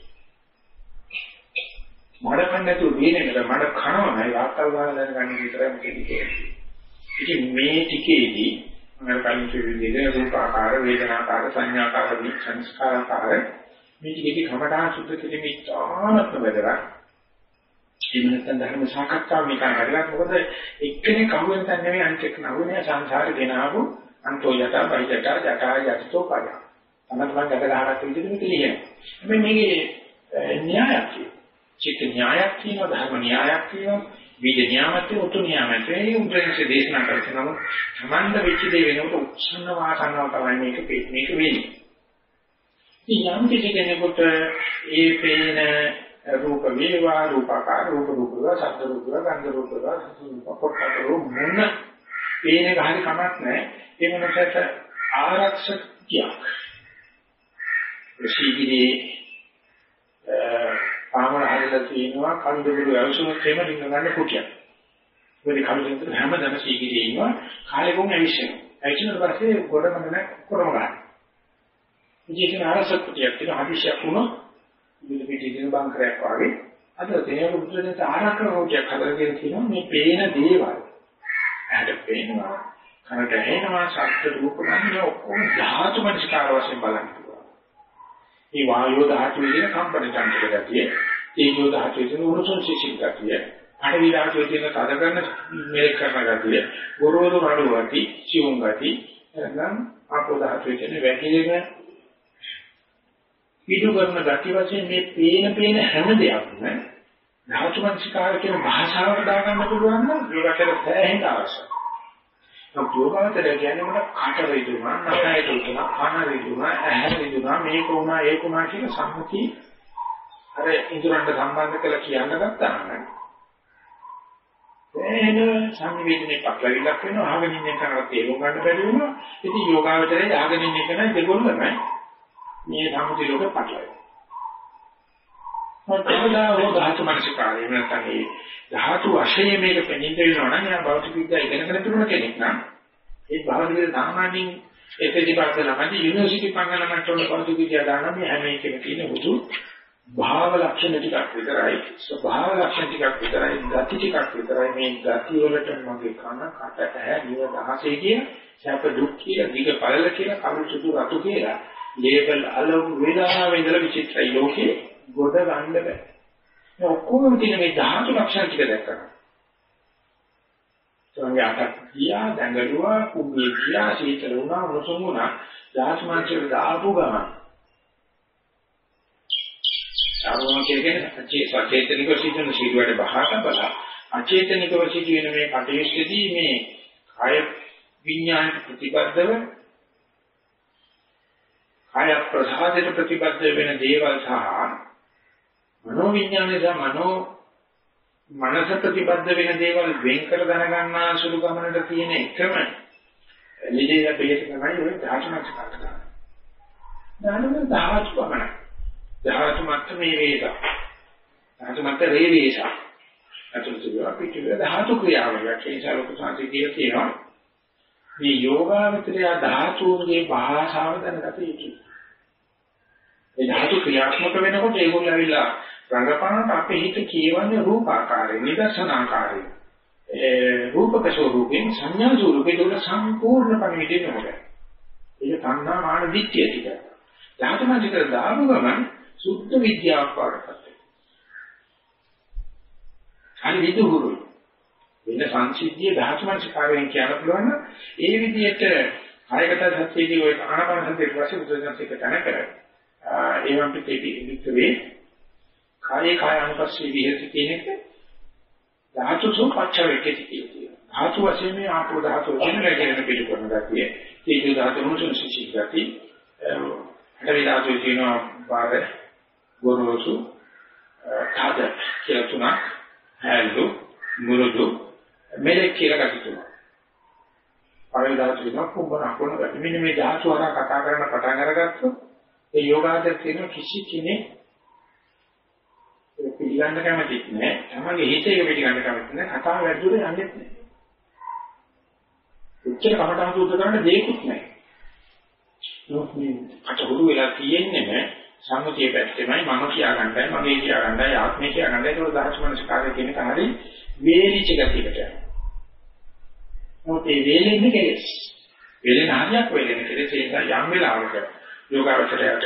මඩ කන්න නැතුව දිනේකට මඩ කනවා නෑ රාස්කල් ගන්න දැනගන්න විතරයි මේක කියන්නේ. ඉතින් මේ ටිකේදී මම කලින් කිව්ව විදිහට රූපාකාර, වේදනාකාර, සංඥාකාර, සංස්කාරකාර මේ ටිකේදී කමඨා සුද්ධ කිරීමේ ඉතාමත්ම වැදගත්. ජීවිතෙන් ධර්ම සාකච්ඡා මේක හරියට මොකද එක්කෙනෙක් අහුවෙන තැන නෙවෙයි අනිත් එක්ක නහුනේ සංසාරේ ගෙනාවු අන්තෝ යත බහිජට ජටා යතෝ පද. තමයි මම ගැට ගහකට විදිහට මේක ලියන්නේ. හැබැයි මේකේ න්‍යායක් තියෙනවා. චිත්ත න්‍යායක් තියෙනවා, ධර්ම න්‍යායක් තියෙනවා, බීජ න්‍යායත් උතු න්‍යායත්. ඒ උන්වහන්සේ දේශනා කරනවා සම්බන්ධ වෙච්ච දේ වෙනකොට උත්සන්න වාසනාව තමයි මේක වෙන්නේ. ඉතින් යම් කිසි කෙනෙකුට ඒ පේන රූප වේවා රූපාකාර රූප රූපවා ශබ්ද රූපවා ගන්ධ රූපවා පොට්ටක රූප මොන පේන එක හරි කමක් නැහැ. ඒ මොනසට ආරක්ෂකයක්. සීගිරේ පාමර හරිලා තියෙනවා කන්දවල අවශ්‍යම තේම දින ගන්න කුටියක්. මොකද කවුරුන්ට හැමදාම සීගිරේ ඉන්නවා කාලේ කොහොම ඇවිස්සෙනවා. ඇවිස්සුනට පස්සේ ගොඩම නැ කොරම ගන්න. ඉතින් ආරක්ෂක කුටියක් තියෙන හදිසියක් වුණොත් විවිධ පිටින් බංකරයක් වගේ අද තේන උද්දේශයට ආරක්ෂක කුටියක් හදලා තියෙනවා මේ පේන දේවල්. ඇහැට පේනවා කනට ඇහෙනවා ශබ්ද රූප ගන්න ඔක්කොම ධාතු මනස්කාර වශයෙන් බලන්න. මේ වායෝ ධාතුවේ තියෙන කම්පන චංචල ගතිය, තේජෝ ධාතුවේ තියෙන උණුසුම් සිසිල් ගතිය, පඨවි ධාතුවේ තියෙන තද කරන මේක කරන ගතිය, ගොරෝසු රළු ගති, සිවුම් ගති, එනම් ආපෝ ධාතුවේ තියෙන වැగిරෙන පිටු කරන ගති වශයෙන් මේ පේන හැම දෙයක්ම ධාතු මනසිකාර කියන භාෂාවට දාගන්න පුළුවන් නම් ඒකට සෑහෙන අවශ්‍යයි. යෝගාවචරය කියන්නේ මොකද කාට වේදුනා නැහැට උතුනා කන වේදුනා ඇහැ වේදුනා මේක උනා ඒක උනා කියන සම්මුති අර ඉදරන්ට සම්බන්ධ කරලා කියන්න ගත්තාම එන සංවේදනයේ පටලවිලක් වෙනවා අහගෙන ඉන්න කෙනාට තේරුම් ගන්න බැරි වෙනවා. ඉතින් යෝගාවචරයේ අහගෙන ඉන්න කෙනා දෙගොල්ලම මේ සම්මුති ලෝකෙ පටලවෙනවා. මොකදලා හෝ ධාතු මනසිකාරය නැත්නම් ඒ ධාතු වශයෙන් මේක පෙනින්න වෙනවා නම් එයා භෞතික විද්‍යාව ඉගෙනගෙන තිබුණ කෙනෙක් නම් ඒ භෞතික විද්‍යාව සාමාන්‍යයෙන් ඒකදී පාසලමදී යුනිවර්සිටි පංගනමට උන භෞතික විද්‍යාව දාන මේ හැම එකම තියෙන බුදු භාව ලක්ෂණ ටිකක් විතරයි ස්වභාව ලක්ෂණ ටිකක් විතරයි ගති ටිකක් විතරයි මේ ගති වලට මගේ කන කට ඇහැ දිව දහසේ කියන සැප දුක් කියලා දිග පළල කියලා කළු සුදු රතු කියලා ලේබල් අලුත් වේදනාව ඉඳලා විචිත්‍රයි ලෝකේ ගොඩ ගන්න බෑ. මේ ඔක්කොම තියෙන මේ ධාතු ලක්ෂණ ටික දැක්කම. සංඥා අටක් ගියා, දඟලුවා, කුඹේ ගියා, සීතල වුණා, උණුසුම් වුණා, ධාතු මාංශවල දාපු ගමන්. සාමාන්‍ය කියන්නේ සචේතනිකව සිටින සීලවල බහාට බලා අචේතනිකව සිටින මේ කටයුත්තේදී මේ කාය විඥාන ප්‍රතිබද්ධව කාය ප්‍රසාදයට ප්‍රතිබද්ධ වෙන දේවල් සහ මනෝ විඥානය සහ මනස ප්‍රතිබද්ධ වෙන දේවල් වෙන් කර දැනගන්නා සුළු ගමනට තියෙන එකම නිදේශ බෙහෙත් තමයි ඔය ධාතුමත් කරනවා. ධාතුම ධාතු පමණයි. ධාතු මත මේ වේදා. ධාතු මත රේ වේසා. අතුරුසිය අපිට ධාතු ක්‍රියාවලියක් ඒ නිසා ලොකු සංසිද්ධිය තියෙනවා. මේ යෝගාවචරය ධාතුන්ගේ භාෂාව දැනගත යුතුයි. ඒ ධාතු ක්‍රියාත්මක වෙනකොට ඒගොල්ලෝ ඇවිල්ලා රංගපානට අපේ හිත කියවන්නේ රූපාකාරයෙන්, නිදර්ශනාකාරයෙන්. රූපක ස්වරූපයෙන් සංඥා ස්වරූපයෙන් උඩ සම්පූර්ණ පරිවිදෙන්න ඕනේ. ඒක තණ්හා මාන දිට්ඨිය ටික. ධාතු මානසික දාපු ගමන් සුද්ධ විද්‍යාවක් වඩපත්. හරි විදුහුරුයි. වෙන සංසිද්ධිය ධාතු මානසිකාරයෙන් කියන්න පුළුවන් නම් ඒ විදිහට කායගත සත්‍යයේදී ඔය ආනාපාන සතිය වශයෙන් උදේසන්සික තන කරා. ඒවම් පිටේ කායේ කාය අනුපස්සී විහෙති කියන එක ධාතුසෝ පච්චවේකති කියනවා. ධාතු වශයෙන් මේ ආපෝ ධාතු වශයෙන් නැගෙන පිට කරන ගැතිය. තේජෝ ධාතු මොනසුන් සිසිල් ගැති. හතරේ ධාතු කියනවා බාර ගොරෝසු කාද කියලා තුනක් හැල්ලු මුරුදු මෙලෙක් කියලා ගැති තුනක්. පළවෙනි ධාතු කියනවා කුඹන අකුණ ගැති. මෙන්න මේ ධාතු හරහා කතා කරන පටන් අරගත්තොත් ඒ යෝගාචර කියන කිසි කෙනෙක් පිළිගන්න කැමතිත් නෑ. තමන්ගේ හිතේ පිළිගන්න කැමතිත් නෑ. කතාව වැඩිදුර යන්නේ නෑ. උච්චර කමටහන් සූත්‍ර කරන්න දෙයක්වත් නෑ. මේ අටහුරු වෙලා තියෙන්නේ සම්මුතිය පැත්තෙමයි මම කියා ගන්නයි මගේ කියා ගන්නයි ආත්මය කියා ගන්නයි ඒක දහස් මනසකාරය කියන කාරි වේලිච්ච ගතියකට යනවා. මොකද මේ වේලෙන්නේ කෙලෙස්. වේලෙන හරියක් වේලෙන කෙලෙස් ඒක යම් වෙලාවක යෝගාවචරයට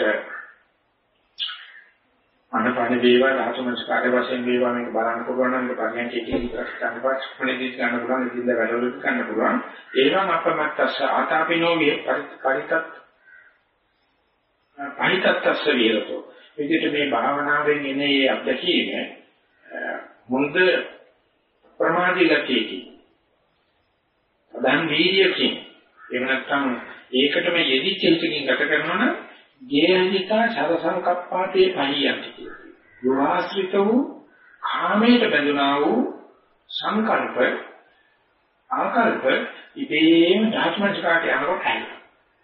අනපාන වේවා දහස් මනසකාරය වශයෙන් වේවා මේක බලන්න පුළුවන් නම් පරිණතිය කියන විතරක් ගන්නවත් මොනේදී ගන්න පුළුවන් ඉතින්ද වැඩවලුත් ගන්න පුළුවන්. ඒවම අපමත්තස්ස ආතාපිනෝ පරිතත් අනිත්‍යත්ස්ස විරතෝ විදිහට මේ භාවනාවෙන් එන මේ අත්දැකීම හොඳ ප්‍රමාදී ගතියකින් දැන් වීර්යකින් එහෙම නැත්නම් ඒකටම යෙදිච්ච හිතකින් ගත කරනවා නම් ගේහිතා සරසංකප්පාතේ පහියන්ති කියනවා. යෝආශ්‍රිත වූ කාමයට බැඳුනා වූ සංකල්ප ආකල්ප ඉබේම ධාත්මජකාට යනකොට හැදෙනවා.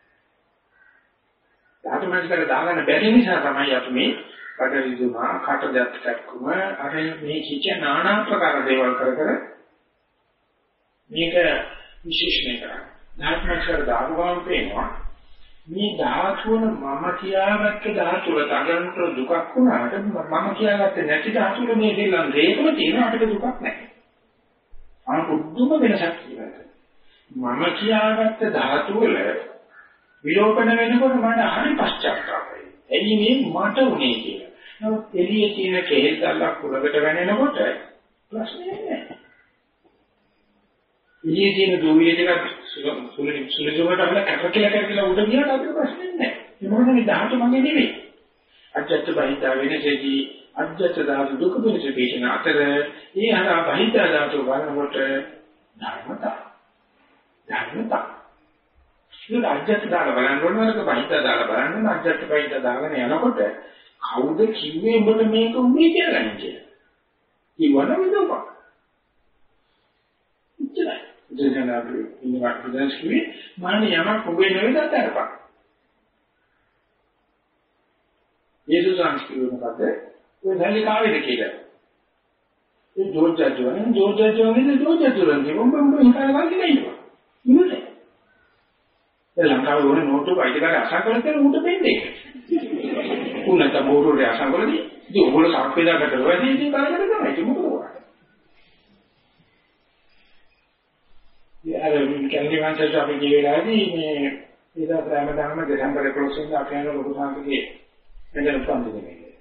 ධාතුමනස්කර දාගන්න බැරි නිසා තමයි අපි මේ පඩවිදුමා කටදැත් කැක්කුම අර මේ කිච්ච নানা ආකාර දේවල් කර කර මේක විශේෂණය කරන්නේ. ධාතුමනස්කර දාගුවාම පේනවා මේ ධාතුවන මම කියාගත්ත ධාතුව ළඟට දුකක් වුණාට මම කියාගත්තේ නැති ධාතුව මේ දෙල්ලන් දෙකම තියෙන අපිට දුකක් නැහැ. අනුපුදුම වෙනසක් කියලා. මම කියාගත්ත ධාතුව වල විලෝපන වෙනකොට මට හරි පශ්චාත්තාපයි. එයි මේ මට උනේ කියලා. නමුත් එළියේ තියෙන කේල් දැල්ලක් කුලකට වැනෙනකොට ප්‍රශ්නේ නැහැ. එළියේ තියෙන දෝවිය ටිකක් සුළුසුළුවට අපල කැපකිලා උඩ ගියාට අපිට ප්‍රශ්නේ නැහැ. ඒ මොකද මේ ධාතු මගේ නෙවෙයි. අජ්ජත් බහිතා වෙනසේදී අජ්ජත් ධාතු දුක වෙනසේදී අතර ඒ හරහා බහිතා ධාතු බලනකොට ධර්මතා. ඒක අජ්ජත් දාලා බලන්න ඕනවලක බහිතා දාලා බලන්න අජ්ජත් බහිතා දාගෙන යනකොට කවුද කිව්වේ උඹට මේක උඹේ කියලා ගන්න කියලා. ඊවන විදෝපක්. ඉච්චරයි. දෙයනාගේ ඉන්නවත් ප්‍රදේශකේ මානේ යමක් උඹේ නෙවෙයි දතරපක්. යේසුස් වහන්සේ මොකද? ඔය නැලිකාවේද කියලා. ඒ ජෝර්ජ්ජාජෝනේ උඹ හිතාන වගේ නේද? ඉන්නේ. ඒ ලංකාවේ ඕනේ නෝට්ටු වයිටකාරය අසංකල කරලා උන්ට දෙන්නේ. උන්නත බෝරුවේ අසංකලදී ඉතින් ඔයගොල්ලෝ සාක්ෂිදාකට වෙදී ඉතින් කරගෙන තමයි ඒක මොකද කරන්නේ. යාර කැන්ඩි වන්සර්ස් අපි ගියලාදී මේ ඉතින් ප්‍රාමදාම දෙසැම්බර් 11 අපි යන ලොකු සංකේතයේ මෙතන පන්දිනේ.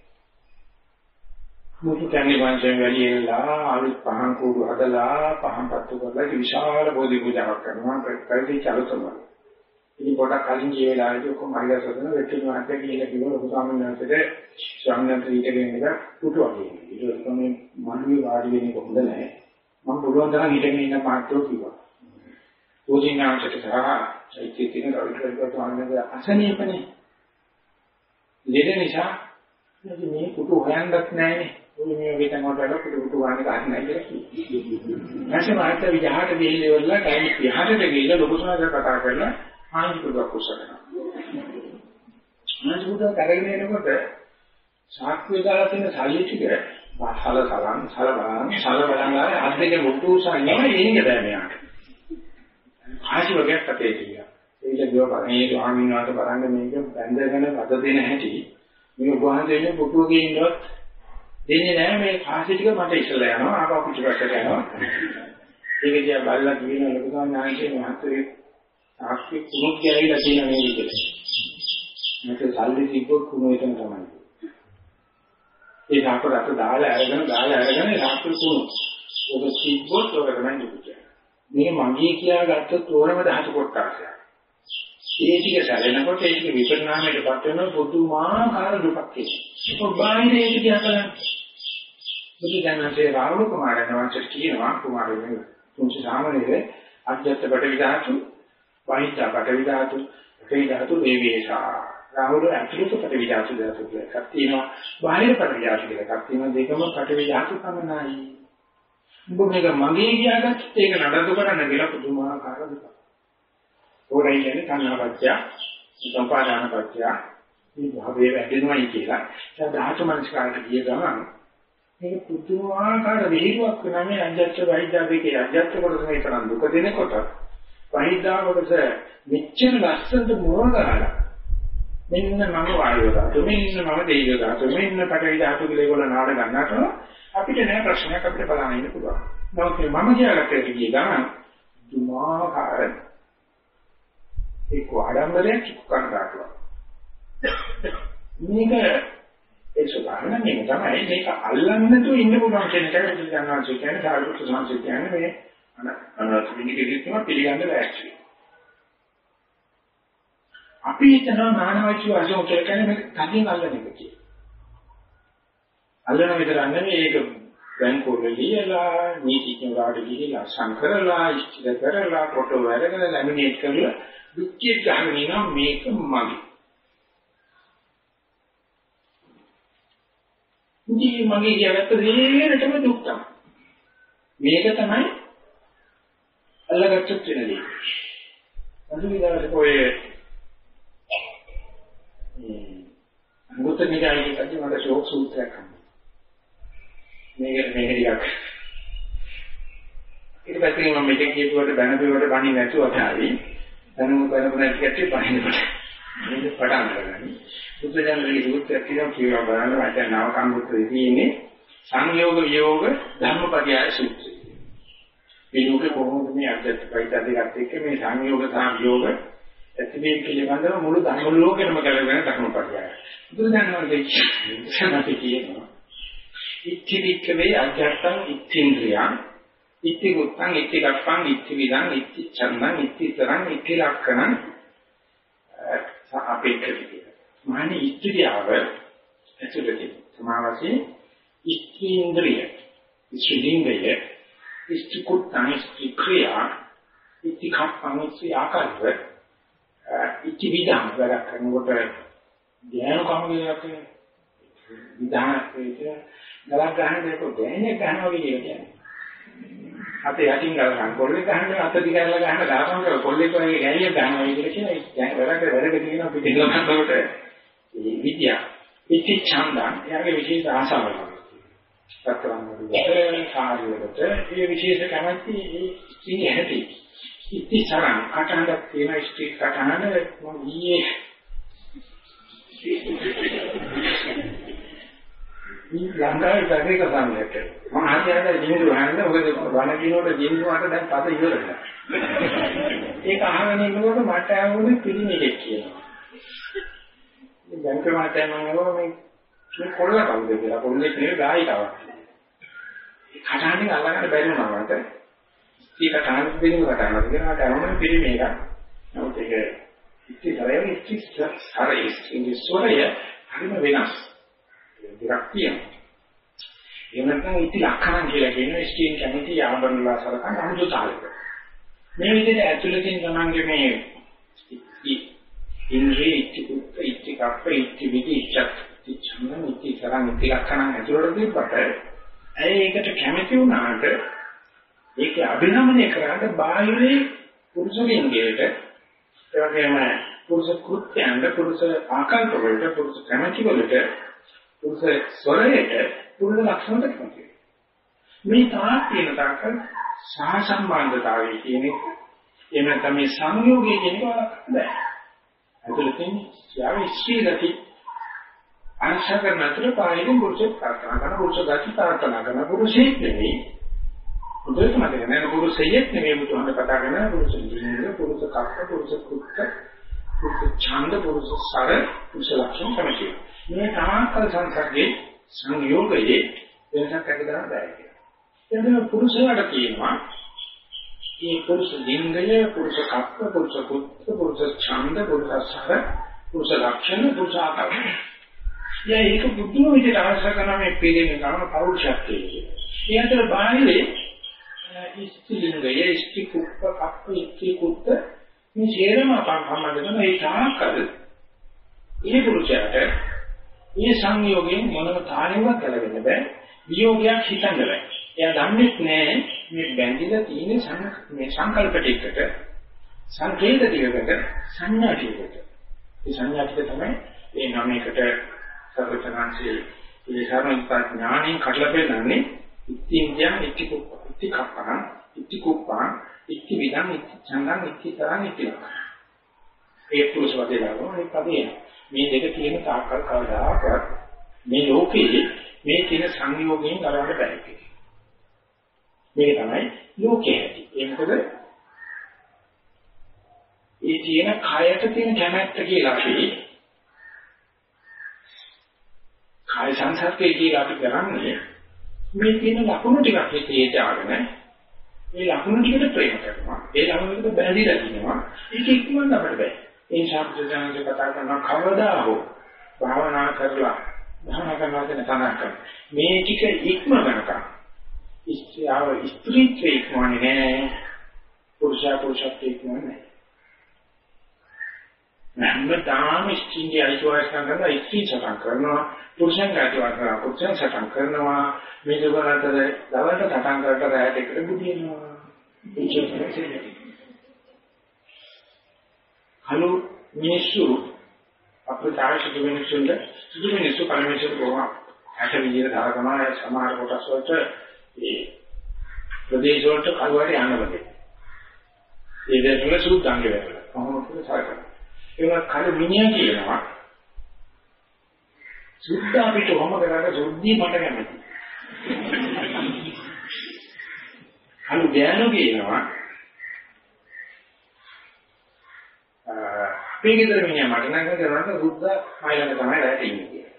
මුතු කැන්ඩි වන්සර් වැඩිලා ආවි පහන් කූඩු හදලා පහන් පත්තු කරලා විශාල බෝධි පූජාවක් කරනවා ප්‍රතිචාරය චලතනවා. ඉතින් පොඩක් කලින් ගිය වෙලාවේදී ඔක්කොම හරියට සදන වෙච්ච මහත්තයා කියලා කිව්වා ලොකු ස්වාමීන් වහන්සේට ඉඳගෙන පුටුවක් කියන්නේ. ඊට පස්සේ මේ මනුවේ වාඩි වෙන්නේ කොහොමද නැහැ. මම පුළුවන් තරම් හිටගෙන ඉන්න මහත්තයෝ කිව්වා. පූජිනාංශයට සහ චෛත්‍යයෙන් රවිකල්ප ස්වාමීන් වහන්සේ අසනීපනේ. ලෙඩ නිසා මේ පුටු හොයන්නත් නැහැනේ. ඔය මේ වේතන වලට පුටු ගන්න ගන්න නැහැ කියලා කිව්වා. නැෂේ මහත්තයා විහාරට ගිහිල්ලා ටයිම් විහාරට ගිහිල්ලා ලොකු ස්වාමීන් කතා කරලා ආනිකුඩක් උසනවා. ආනිකුඩක් කරගෙන එනකොට සාක්කුවේ දාලා තියෙන සල්ලි ටික සල බලන් අද්දේ මුට්ටු උසන්නේ ඉන්නේ බෑ මෙයාට. ආශි වගේක් අපේ කියලා. ඒක ගියවා මේ ස්වාමීන් වහන්සේ බලන්න මේක බැඳගෙන වද දෙන හැටි මේ උපවාසයේ පුටුවකින් ඉන්නවත් දෙන්නේ නැහැ මේ කාසි ටික මට ඉස්සලා යනවා ආපහු පිටපස්සට යනවා. ඒක දිහා බලලා කියන ලොකු සංඥාන්සේ මහත්කේ ආස්ති කුණුත් කියලා තියෙන මේ විදිහට. මේක සල්ලි තිබ්බොත් කුණු එතන තමයි. ඒ ඩාක්ටරට දාලා අරගෙන ඩාක්ටර් කුණු. ඔබ තිබ්බොත් ඔබ තමයි දුක. මේ මගේ කියලා ගත්තොත් ඕනම ධාතු කොටසක්. ඒ ටික සැලෙනකොට ඒක විපරිණාමයටපත් වෙන පුදුමාකාර දුකක් එනවා. ඔබ බාහිර ඒක දිහා බලන්න. බුදුදහමේ රාහුල කුමාරයන් වහන්සේ කියනවා කුමාරයෝ තුන්සි සාමනීය අධ්‍යාත්ම කොට විදාතු වහිතා කොට විදාතු තේදාතු දේවේශා රාහුල ඇතුළත කොට විදාතු දාතු කියලා තියෙනවා. බාහිර කොට විදාතු කියලා තියෙනවා. දෙකම කොට විදාතු පමණයි. උඹ මේක මගේ කියාගත්තත් ඒක නඩත්තු කරන්න කියලා පුදුමාකාර දුක. ඕරයි කියන්නේ කන්නාපච්චය, සම්පාදානපච්චය, මේ භවයේ වැඩෙනවයි කියලා. දැන් ධාතු මනස්කාරට ගිය ගමන් මේක පුදුමාකාර වේගයක් වෙනා මේ අජත්ත වෛද්‍යාවේ අජත්ත කොටස මේ තරම් දුක දෙනකොට වෛද්‍යා කොටස මෙච්චර ලස්සනට මොන කරලා මෙන්න මම වායුව දාතු මෙන්න මම දේය දාතු මෙන්න පටවි ධාතු කියලා ඒගොල්ලෝ නාඩ ගන්නට අපිට නෑ ප්‍රශ්නයක් අපිට බලන්න ඉන්න පුළුවන්. නමුත් මම කියලාට ගිය ගමන් දුමාකාර ඒක ආඩම්බරයක් කරගන්නවා. මේක ඒ ස්වභාවයෙන් මේක තමයි මේක අල්ලන්න නැතුව ඉන්න පුළුවන් කියන එකට පිළිගන්නවා කියන්නේ සාර්ථක සංසිද්ධිය කියන්නේ මේ අනාත්මිකීකම පිළිගන්න බැහැ. අපි හිතන මානවයික වශයෙන් කියන්නේ මේක තනියෙන් අල්ලන එක කියලා. අල්ලන විතර නෙවෙයි ඒක බැංකුවල ලියලා නීතිඥවලාට ගිහිලා සංකරලා ඉස්තිර කරලා ෆොටෝ අරගෙන ලැමිනේට් කරලා දුක්ඛිය ගහගෙන ඉනවා මේක මගේ. ඉතින් මගේ කියවට දෙයකටම දුක් තමයි. මේක තමයි අල්ලගත්තු වෙනදී. අඳුවිදාට කොයි අංගුත්තර නිකායේ කදී මට ශෝක සූත්‍රයක් හම්බුනා. මේක ටිකක් ඊට පස්සේ මම මෙතෙක් කියපුවට බැනපුවට බණි නැතුව තමයි දැනුම ටිකටි බහිනකොට මේක පටන් ගන්න. බුදුදහමේ සූත්‍රයක් කියනවා බලන්න මට නව කම්බුත්‍රයේ තියෙන්නේ සංයෝග වියෝග ධම්මපදයයි සූත්‍රය. මේ ලෝකේ කොහොමද මේ අද්දත් පයිත දෙකත් එක්ක මේ සංයෝග සහ වියෝග ඇතිවීම පිළිබඳව මුළු ධර්ම ලෝකෙම කරගෙන ධර්මපදයයි. බුදුදහමේ සමති කියනවා ඉච්ඡි වික්කවේ අජත්තං ඉච්ඡින්ද්‍රියං ඉච්ඡි ගුත්තං ඉච්ඡි ගප්පං ඉච්ඡි විදං ඉච්ඡි ඡන්දං ඉච්ඡි තරං ඉච්ඡි ලක්ඛණං අපේක්ෂිතයි. මානෙ ඉච්ඡියාව ඇතුළතදී සමාවසේ ඉච්ඡින්ද්‍රිය ඉච්ඡිලිංගය ඉච්ඡි කුත්තං ඉච්ඡි ක්‍රියා ඉච්ඡි ගප්පං ඉච්ඡි ආකාරව ඉච්ඡි විදං වැඩ කරනකොට ධ්‍යාන කමකයක් විදානකේට ගලක් ගන්න දෙක ගෑනේ ගන්නවා කියන්නේ. අපේ යටින් ගලන කොල්ලේ ගහන්න අත දිගහැරලා ගහන්න දාපන් කරලා කොල්ලේ කොහේ ගෑනියක් ගන්නවා කියලා වැඩ තියෙනවා පිටින් ගන්නකොට මේ විද්‍යාව ඉති ඡන්දං එයාගේ විශේෂ ආශාවක් තියෙනවා. කාර්යවලට මේ විශේෂ කැමැති ඉන්නේ ඇති. ඉති සරණ කටහඬක් තියෙන ස්ට්‍රීට් කටහඬ මම ඊයේ ලංකාවේ පැරේක සම්ලෙට මම ආයෙත් ජීඳු හඳ ඔබ වණ කිනෝට ජීඳුවට දැන් පද ඉවරයි. ඒක අහගෙන ඉන්නකොට මට ආවුනේ පිළිමෙක් කියනවා. මේ බැංක මාතේ මම නෝ මේ කොල්ල කවුද කියලා කොල්ලෙක් නෙවෙයි ගායිකාවක්. ඒ කටහඬින් අල්ලගන්න බැරි වුණා මට. ඒක කටහඬ දෙන්නු කටහඬ කියනකට අරමුණ පිළිමේක. නමුත් ඒක ඉතිසරයෙන් ඉතිසරයි ස්වරය හරිම වෙනස්. විරක්තිය. එනකන් ඉති ලක්ෂණ කියලා කියන ස්කීන් කැමති ආවරණලා සලකන අමුතුතාවක. මේ විදිහට ඇතුළතින් තමන්ගේ මේ ඉන්ද්‍රිය ඉතිකුත් ඉතිකප්ප ඉතිවිදි ඉච්ඡන්න ඉති කරන් ඉති ලක්ෂණ ඇතුළට දීපට ඒකට කැමති වුණාට ඒක අභිනමනය කරාට බාහිරේ පුරුෂලින්ගයට ඒ වගේම පුරුෂ කෘත්‍යයන්ට පුරුෂ ආකල්ප වලට පුරුෂ කැමැති වලට පුරුෂ ස්වරයට පුරුෂ ලක්ෂණ දෙකක් මේ තාක් තියෙන තාක් සහසම්බන්ධතාවය කියන එක එන තමයි සංයෝගයේ කියන එක බෑ. අතුලකින් යාවි ශ්‍රීගති අංශකරණතර පායින් පුරුෂ ප්‍රාර්ථනා කරන පුරුෂ ගති ප්‍රාර්ථනා කරන පුරුෂයෙක් නෙමෙයි. උදේට මතක නෑ පුරුෂයෙක් නෙමෙයි මුතුහඳ කතා කරන පුරුෂ ජීවිත පුරුෂ කප්ප පුරුෂ කුක්ක පුරුෂ ඡන්ද පුරුෂ සර පුරුෂ ලක්ෂණ තමයි. මේ තාකල් සංසර්ගයේ සංයෝගයේ වෙනසක් ඇති කරන්න බෑ කියලා. එතන පුරුෂයාට කියනවා මේ පුරුෂ ලිංගය පුරුෂ කප්ප පුරුෂ කුක්ක පුරුෂ ඡන්ද පුරුෂ සර පුරුෂ ලක්ෂණ පුරුෂ ආකාරය. ඒක බුදුම විදිහට අවශ්‍ය කරන මේ පිළිගෙන ගන්න පෞරුෂත්වය කියනවා. ඒ අතර බාහිරේ ඉස්තිලිංගය ඉස්ති කුක්ක කප්ප ඉස්ති කුක්ක මේ ජීරම සම්බන්ධ කරන ඒ තාකල් ඒ පුරුෂයාට මේ සංයෝගයෙන් මොනම තාලෙවත් කරගන්න බෑ. වියෝගයක් හිතන්න බෑ. එයා දන්නේ නැහැ මේ බැඳිලා තියෙන මේ සංකල්ප ටිකට සංකේත ටිකකට සංඥා ටිකකට. මේ සංඥා ටික තමයි මේ නමයකට සර්වචනාංශයේ ඒ සාරණික ඥාණයෙන් කඩලා පෙන්නන්නේ ඉතින්දියන් ඉතිකප්පා ඉතිකුප්පා ඉති විදං ඉති ඡන්දං ඉති තරං ඉති ඒ පුරුෂවදේ ලාභෝ මේ පදේ මේ දෙක තියෙන තාක්කල් කවදාකවත් මේ ලෝකේ මේ කියන සංයෝගයෙන් ගලවන්න බැහැ මේක තමයි ලෝකයේ ඇති ඒ මොකද ඒ තියෙන කයට තියෙන කැමැත්ත කියලා අපි කාය සංසර්ගයේ කියලා අපි කරන්නේ මේ තියෙන ලකුණු ටිකක් හිතේ දාගෙන මේ ලකුණු ටිකට ප්‍රේම කරනවා ඒ ලකුණු ටිකට බැඳිලා ඉන්නවා ඒක ඉක්මවන්න අපිට බෑ ඒ ශාස්ත්‍රඥයන්ගේ කතා කරන කවදා හෝ භාවනා කරනවා කියන තනක මේ ටික ඉක්මවනකම් ස්ත්‍රීත්වයේ ඉක්මවන්නේ නෑ පුරුෂත්වයේ ඉක්මවන්නේ හැමදාම ස්ත්‍රීන්ගේ අයිතිවාසිකම් කරනවා ස්ත්‍රී සටන් කරනවා පුරුෂයන්ගේ අයිතිවාසිකම් පුරුෂයන් සටන් කරනවා මේ දෙකකට දවල්ට සටන් කරලා රැයට එකට බුදිනවා හලෝ මිනිස්සු අප්‍රචාරක මිනිස්සුන්ට සුදු මිනිස්සු පරිමේශ කරනවා ඇට විදියට දානවා සමහර කොටස් වලට ඒ ප්‍රදේශ වලට කල්වාරි යනවලු ඒ දෙවල සූදාංගේ වෙනවා කොහොමද සාකච්ඡා ඒක කල මිනිහා කියනවා සුද්ධ අපිට කොහොම කරලා සුද්ධි මට කැමති. අනු ගෑනු කියනවා අපේ ගෙදර මිනිහා මට නම් කරනවා සුද්ධ මයිලඟ තමයි රැට ඉන්නේ කියලා.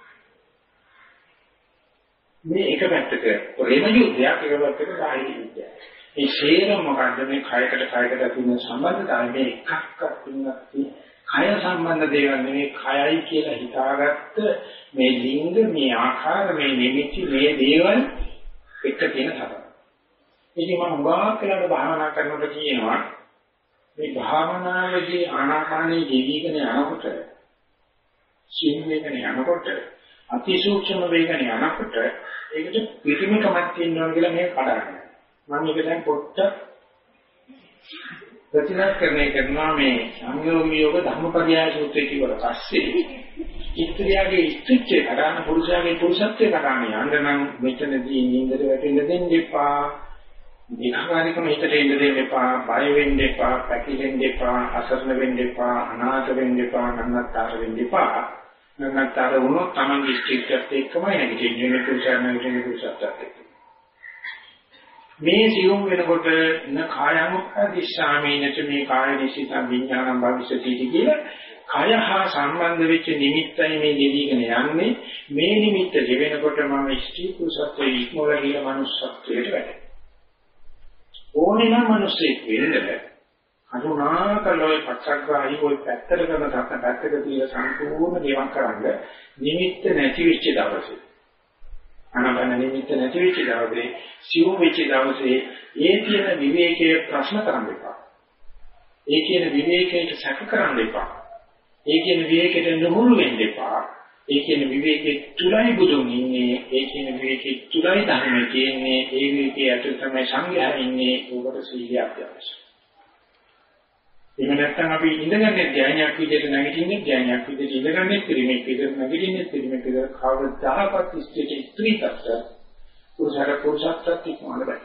මේ එක පැත්තක ප්‍රේම යුද්ධයක් එක පැත්තක සාහිත්‍ය යුද්ධයක්. මේ ශේරම මොකද්ද මේ කයකට තියෙන සම්බන්ධතාවය මේ එකක්වත් තුනක් කය සම්බන්ධ දේවල් නෙවෙයි කයයි කියලා හිතාගත්ත මේ ලිංග මේ ආකාර මේ නිමිති මේ දේවල් එක තියෙන සබඳ. ඉතින් මම වාක්‍යලට භාවනා කරනකොට කියනවා මේ භාවනාවේදී ආනාපානයේ ජීවිකනේ යනකොට සිංහේකනේ යනකොට අතිසූක්ෂම වේගනේ යනකොට ඒකට පිටිමකමක් තියෙනවා කියලා මේක කඩන්නේ. මම ඒක දැන් පොට්ට ප්‍රතිනාකරණය කරනවා මේ සංයෝගියෝග ධම්මපරියාය සූත්‍රය කියවට පස්සේ ඉත්‍ත්‍යාගේ ඉස්ත්‍ත්‍ය කරාන පුරුෂයාගේ පුරුෂත්වයේ කරාන යන්න මෙතනදී නින්දට වැටෙන්න දෙන්න එපා විනාකාරිකම හිතට එන්න දෙන්න එපා බය වෙන්න එපා පැකිලෙන්න එපා අසරණ වෙන්න එපා අනාථ වෙන්න එපා නන්නත්තර වෙන්න එපා නන්නත්තර වුණොත් Tamange ඉස්ත්‍ත්‍යත් එක්කමයි නැගිටින්නේ පුරුෂයාගේ එක්ක මේ සියුම් වෙනකොට න කායමුක්ඛදිස්සාමීනච මේ කාය නිසිතං විඥානං භවිෂති කියලා කය හා සම්බන්ධ වෙච්ච නිමිත්තයි මේ දෙවිගෙන යන්නේ මේ නිමිත්ත ජීවෙනකොට මම ස්ත්‍රී පුරුෂත්වයේ ඉක්මවලා ගිය මනුස්සත්වයට වැටෙනවා ඕනේ නම් මිනිස්සෙක් වෙන්න අනුනාකලෝයි පච්චග්‍රාහී કોઈ පැත්තට කරන තත්ත පැත්තක තියලා සම්පූර්ණ දේවල් කරන්න නිමිත්ත නැති වෙච්ච දවසේ අනබන නිමිත්ත නැති වෙච්ච දවසේ සිව් වෙච්ච දවසේ ඒ කියන විවේකයේ ප්‍රශ්න කරන්න එපා. ඒ කියන විවේකයට සැක කරන්න එපා. ඒ කියන විවේකයට නුහුරු වෙන්න එපා. ඒ කියන විවේකයේ තුලයි බුදුන් ඉන්නේ. ඒ කියන විවේකයේ තුලයි ධර්මයේ තියෙන්නේ. ඒ විවේකයේ ඇතුළත තමයි සංඝයා ඉන්නේ. ඕකට සීලිය අත්‍යවශ්‍යයි. එහෙම නැත්නම් අපි ඉඳගන්නේ ධ්‍යානයක් විදිහට නැගිටින්නේ ධ්‍යානයක් විදිහට ඉඳගන්නේ ත්‍රිමේක විදිහට නැගිටින්නේ ත්‍රිමේක විදිහට කවදාකවත් ස්ත්‍රී තත්ත්ව පුරුෂත්වයට ඉක්මවන්න බෑ.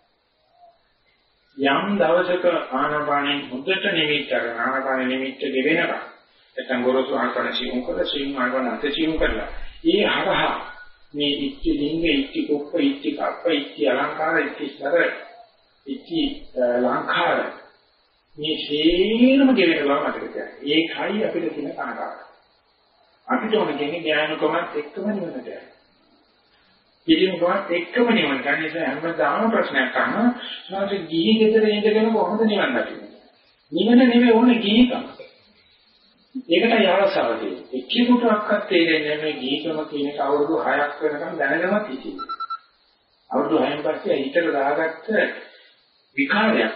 යම් දවසක ආනාපානෙ මුදට නිමිත්ත කරන ආනාපානෙ නිමිත්ත ගෙවෙනවා. නැත්නම් ගොරෝසු ආකාර සිවුම් කරලා සිවුම් ආවන අතචියුම් කරලා ඒ හරහා මේ ඉච්ඡ ලිංග ඉච්ඡ කුප්ප ඉච්ඡ කප්ප ඉච්ඡ අලංකාර ඉච්ඡ සර ඉච්ඡ ලංකාර මේ හේනම ගෙවෙන බව මතක තියාගන්න. ඒකයි අපිට තියෙන කනකාර. අපිට ඕන කියන්නේ ඥානකමත් එක්කම නිවනට යන්න. ඉතින්කමත් එක්කම නිවන ගන්න හැමදාම ප්‍රශ්නයක් අහනවා. සමහර ගිහි ගෙදර ඉඳගෙන කොහොමද නිවන් දකින්නේ? නිවන නෙවෙයි ඕනේ ගිහිකම. ඒකටයි අවශ්‍යව තියෙන්නේ. එක්කෙකුටවත් තේරෙන්නේ නැහැ මේ ගිහිකම කියන එක අවුරුදු 6ක් වෙනකම් දැනගමත් හිටියේ. අවුරුදු 6න් පස්සේ හිතට දාගත්ත විකාරයක්.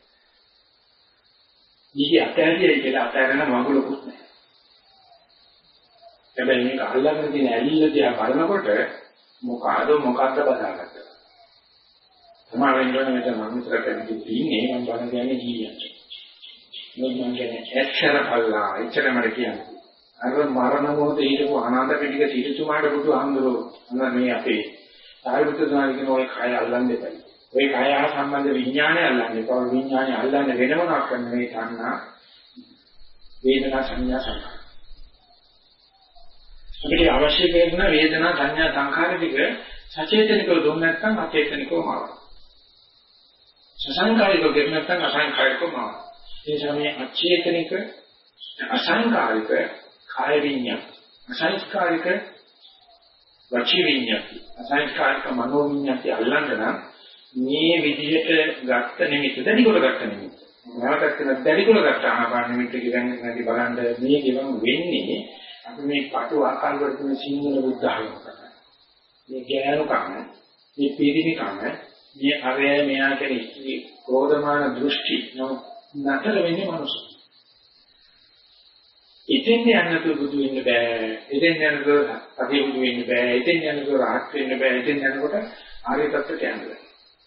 ඊගේ අතහැරියයි කියලා අතහැරන මඟුලකුත් නැහැ. හැබැයි මේක අල්ලගෙන තියෙන ඇලිල්ල දිහා බලනකොට මොකද්ද බදාගත්තා. සමාවෙන් යන මෙතන මනුස්සයෙක් ඉන්නේ මම බලන කියන්නේ ජීවිතය. මම කියන්නේ එච්චර කල්ලා එච්චර මට කියන්නේ. අර මරණ මොහොතේ හිටපු අනන්ත පිටික සිටුමාඩ බුදුහාමුදුරුවෝ අන්න මේ අපේ සාරිපුත්‍ර ස්වාමීන් වහන්සේ ඔය කය අල්ලන්න දෙපයි. ඔය කය හා සම්බන්ධ විඥානය අල්ලන්න එපා. විඥානය අල්ලන්න වෙන මොනවක් කරන්න මේ තණ්හා වේදනා සංඥා සංඛාර. අපිට අවශ්‍ය කරන වේදනා සංඥා සංඛාර ටික සචේතනිකව දුන්න නැත්නම් අචේතනිකව මාවන. සසංකාරිකව දෙන්න නැත්නම් අසංකාරිකව මාවන. ඒ නිසා මේ අචේතනික අසංකාරික කාය විඤ්ඤාණ අසංස්කාරික වචී විඤ්ඤාණ අසංස්කාරික මනෝ විඤ්ඤාණ අල්ලන්න නම් මේ විදිහට ගත්ත නිමිත්ත දැඩි කොට ගත්ත නිමිත්ත. නැවතත් කරන දැඩි කොට ගත්ත ආනාපාන නිමිත්ත කියන්නේ නැති බලන්න මේ ගෙවම් වෙන්නේ අපි මේ පටු ආකාර වල තියෙන සිංහල බුද්ධ ආගම කරා. මේ ඥානකම මේ පීඩිනිකම මේ අරය මෙයා කියන ඉස්ති ක්‍රෝධමාන දෘෂ්ටි නතර වෙන්නේ මනුස්ස. ඉතින් යන්නතු බුදු වෙන්න බෑ. ඉතින් යන්නතු අධි බුදු වෙන්න බෑ. ඉතින් යන්නතු රහත් වෙන්න බෑ. ඉතින් යනකොට ආර්ය තත්ත්වයට යන්න බෑ.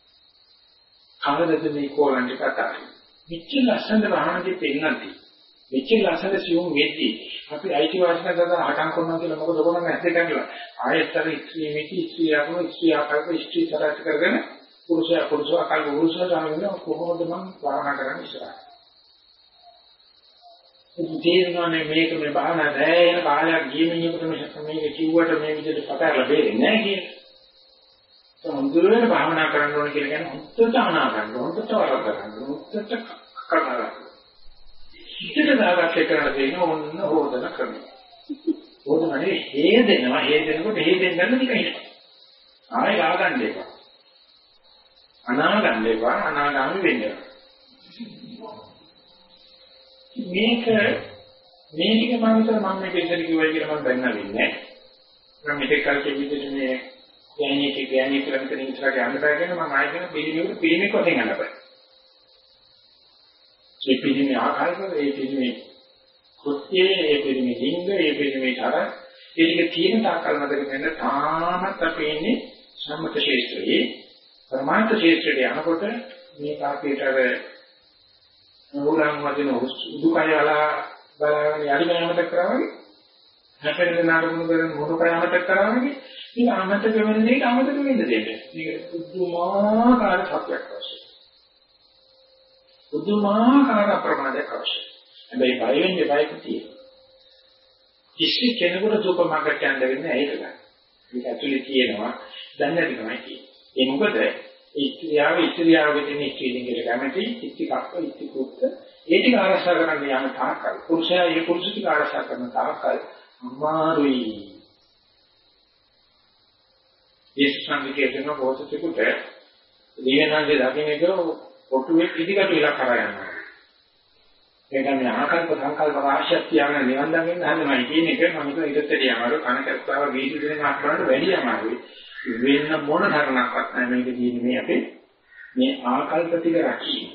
කවදද මේ කෝලන්ට කතා මෙච්චර ලස්සනට වහනදී පෙන්නන්ති. මෙච්චර ලස්සනට සියුම් වෙද්දී අපි අයිතිවාසිකම් කරලා හටන් කරනවා කියලා මොකද කරන්නේ නැද්ද කියලා. ආයතර ඉස්ත්‍රි මිති ඉස්ත්‍රි ආගම ඉස්ත්‍රි ආකාරක ඉස්ත්‍රි තරට කරගෙන පුරුෂයා ආකාර පුරුෂයා ගන්න කොහොමද මම භාවනා කරන්නේ ඉස්සරහ. ඉතින් මේක මේ භාවනා දැයන කාලයක් ගිය මිනිහෙකුට මේක කිව්වට මේ විදිහට පතරලා බේරෙන්නේ නැහැ කියන්නේ. සම්පූර්ණ භාවනා කරන්න ඕන කියලා කියන්නේ හොත්තට අනා ගන්න ඕන, හොත්තට වරද්ද ගන්න ඕන, හොත්තට කරනවා. හිතට දාගත්ත කරන දේ ඕන්න හොදන ක්‍රමය. හොදනනේ හේදෙනවා, හේදෙනකොට හේදෙන්න ගන්න ටික හිටපන්. ආයෙ ගා ගන්න එපා. අනා ගන්න එපා, අනාගාමි වෙන්න. මේක ටික මම මේ පිළිසර කිව්වයි කියලා මම දන්නා වෙන්නේ නැහැ. මම මේක කල්කේ විදිහට මේ ඥානීය ක්‍රමකින් ඉස්සරහට යන්න බෑ කියන මම ආයෙත් පිළිමික වශයෙන් යන්න බෑ. මේ පිළිමේ ආකාරය, ඒ පිළිමේ කෘත්‍යයේ, ඒ පිළිමේ ලිංග, ඒ පිළිමේ තර, ඒ ටික තියෙන තාක්කල් මතක වෙන තාමත් අපි ඉන්නේ සම්මත ශේත්‍රයේ. පරමාර්ථ ශේත්‍රයේ යනකොට මේ කාපේටර නෝරම් වදින උදුකය වලා බලන යටිමයමත කරවන්නේ හැපෙන නාඩගුණ කරන මොනකයමත කරවන්නේ මේ අමතක වෙන දෙයක අමතක වෙන්න දෙන්න. මේක පුදුමාකාර සත්‍යයක් අවශ්‍යයි. පුදුමාකාර ප්‍රමාණයක් අවශ්‍යයි. හැබැයි බය වෙන්නේ බයක තියෙනවා. කිසි කෙනෙකුට සුපර් මාකට් යන්න වෙන්නේ ඒක ගන්න. මේක ඇතුලේ තියෙනවා දැන් නැති තමයි තියෙන්නේ. ඒ මොකද ඉස්ත්‍රියාවේ තියෙන ස්ත්‍රීලිංගයට කැමති ඉස්තිකක්ක ඉස්තිකුත් ඒ ටික ආරක්ෂා කරන්න යන තාක්කල් පුරුෂයා ඒ පුරුෂ ටික ආරක්ෂා කරන තාක්කල් අමාරුයි. ඒ සංකේතන පොතේකට දිවෙනාගේ දකින්නක පොටුවේ පිටිකට ඉලක්ක කරා යනවා. ඒක මේ ආකල්ප සංකල්ප රාශියක් තියාගෙන නිවන් දකින්න හදනවා කියන එක මම හිතුවා ඊටතේ යමාරු කනකස්තාව වීඩියෝ දෙන මාත්‍රාවට වැඩි යමාරුයි. වෙන මොන ධර්මයක්වත් නැහැ මේක කියන්නේ මේ අපේ මේ ආකල්ප ටික රැකීම.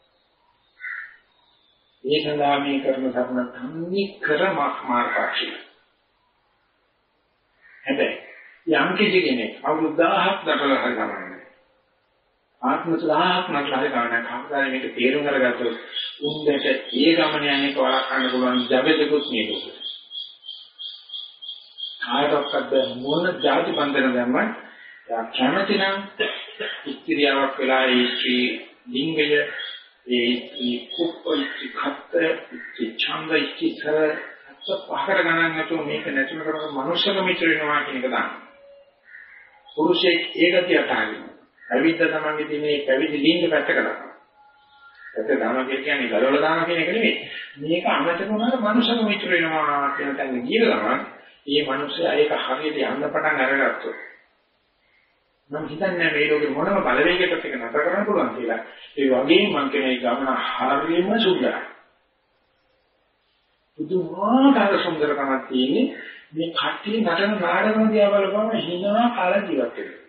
ඒ සඳහා මේ කරන ධර්ම ධම්මී කරමක් මාර්ගාක්ෂි. හැබැයි යම් කිසි කෙනෙක් අවුරුදු 1000ක් දකලා හරි ගමන්නේ. ආත්ම 1000ක් නටලා ගමන කවදාද මේක තේරුම් අරගත්තොත් උන්දට ඒ ගමන යන්නේ වළක්වන්න පුළුවන් ජබෙදකුත් නේද. ආයතක්කද මොන જાති බන්ධන දැම්මත් කැමැති නම් ඉස්ත්‍රියාවක් වෙලා ඒ ශ්‍රී ලිංගය ඒ කුප්පයි ඛත්ත ඡන්ද ඉස්තර පහකට ගණන් නැතුව මේක නැතුව කරන මනුෂ්‍යක මිත්‍ර වෙනවා කියන එක තමයි. පුරුෂයෙක් ඒකතිය අතාරින්න. අවිද්ද තමන්ගේ තියෙන මේ පැවිදි ලිංග පැත්ත කරනවා. ඒක ධර්ම කියන්නේ ගලවලා දාන කියන එක නෙමෙයි. මේක අමතක වුණාට මනුෂ්‍යක මිත්‍ර වෙනවා කියන තැන ගිය ගමන් මේ මිනිස්සයා ඒක හරියට යන්න පටන් අරගත්තොත් මම හිතන්නේ මේ ලෝකේ මොනම බලවේගයකට එක නතර කරන්න පුළුවන් කියලා. ඒ වගේම මම කියන මේ ගමන හරියම සුන්දරයි. පුදුමාකාර සුන්දරකමක් තියෙන්නේ මේ කට්ටිය නටන නාටකම දිහා බලපුවම hina කාලා ජීවත් වෙනවා.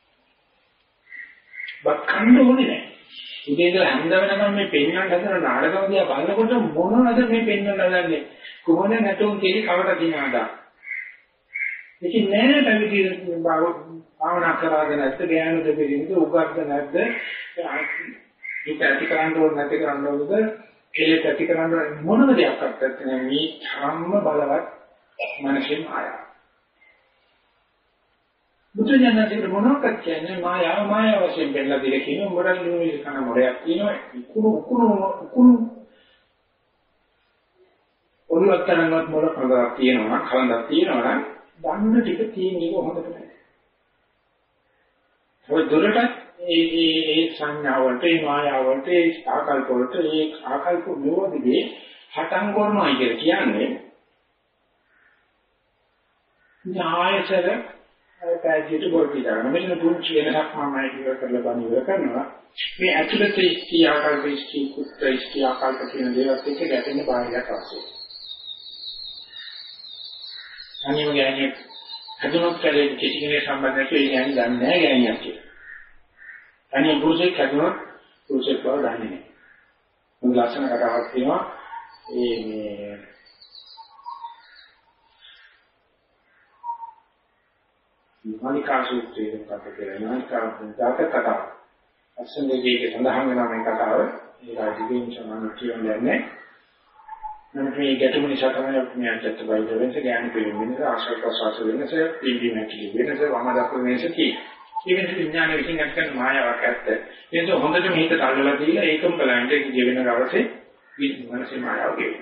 බක්කන්න ඕනේ නැහැ. ඉතින් ඒක හැන්ද වෙනකම් මේ පෙන්වන්න හදන නාටකම දිහා බලනකොට මොනවද මේ පෙන්වන්න හදන්නේ? කොහොමද නැතුම් කෙලි කවට දිනාද? ඉතින් නෑ පැවිදි භාවනා කරාගෙන නැත්ද ඥාන දෙපිරින්ද උගත්ද නැද්ද දුක ඇති කරන්න ඕන නැති කරන්න ඕනද කෙලෙස් ඇති කරන්න මොනම දෙයක් අත්දැක නැහැ මේ ධම්ම බලවත් මනසේ මායාව. බුදුජානකගේ මොනවද කියන්නේ මායාව වශයෙන් බෙල්ලා දිල කියන මොඩල් නිවිල කන මොඩයක් තියෙනවා උකුණු ඔළුවක්තරන්වත් මොළ කඳක් තියෙනවා කලඳක් තියෙනවා දන්න ටික තියෙන්නේ කොහොමද නැහැ. ඔය දුරට ඒ සංඥාවලට ඒ මායාවලට ඒ ආකල්ප වලට ඒ ආකල්ප නිරෝධිගේ හටන් කරනවා කියන්නේ ඥායසර පැහැදිලිට බොරු කියනවා. මෙන්න පුංචි වෙනසක් මම ඉතිවර කරලා බණ ඉවර කරනවා. මේ ඇතුළත ඉස්ති ආකල්ප ඉස්ති කුත්ත ඉස්ති ආකල්ප කියන දේවල් එක්ක ගැටෙන්න බාහිරයක් අවශ්‍යයි. අනිත් ගෑණියෙක් හදුනොත් කලේ කිසිකෙනෙක් සම්බන්ධ නැතුව ඒ ගෑණි දන්නේ නැහැ ගෑණියක් කියලා. අනිත් පුරුෂයෙක් හදුනොත් පුරුෂයෙක් බව දන්නේ නැහැ. මොන ලක්ෂණ කතාවක් තියෙනවා මේ මනිකා සූත්‍රයේ කතා මනිකා දාත කතාව. අසංගීතයේ සඳහන් වෙන මේ කතාව ඒ රාජිකෙන් සමාන කියන්නේ නම් මේ ගැටුම නිසා තමයි අපි මේ අජත්ත බයිද වෙනස ඥාන පිළිවෙලෙන් ආශ්‍රව ප්‍රසවාස වෙනස ඉන්දිය නැති වෙනස වම දක්වන වෙනස කි. මේ වෙනස විඥාන විසින් අත්කන් මායාවක් ඇත්ත. ඒක හොඳට මේක තල්ලලා දීලා ඒකම බලන්න ඒක ජීවෙන දවසේ මනසේ මායාව ගෙවෙනවා.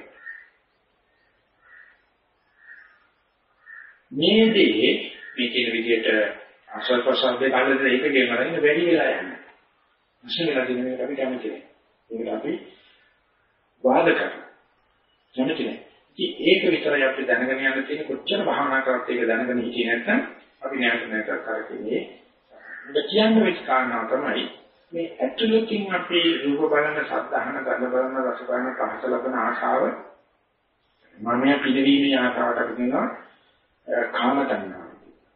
මේදී මේ කියන විදිහට ආශ්‍රව ප්‍රසවාස දෙක අල්ලලා ඒක ගෙවනවා ඉන්න වැඩි වෙලා යනවා. අසංගලා දින මේක අපි කැමති නැහැ. ඒක අපි වාද කරනවා. කැමති නැහැ. ඉතින් ඒක විතරයි අපි දැනගෙන යන්න තියෙන කොච්චර භාවනා කරත් ඒක දැනගෙන හිටියේ නැත්නම් අපි නැවත කරකෙන්නේ. ඒක කියන්නේ වෙච්ච කාරණා තමයි මේ ඇතුළතින් අපි රූප බලන, ශබ්ද අහන, ගන්ධ බලන, රස බලන, පහස ලබන ආශාව මනෝ පිළිවීමේ ආශාවට අපි කියනවා කාම තණ්හාව.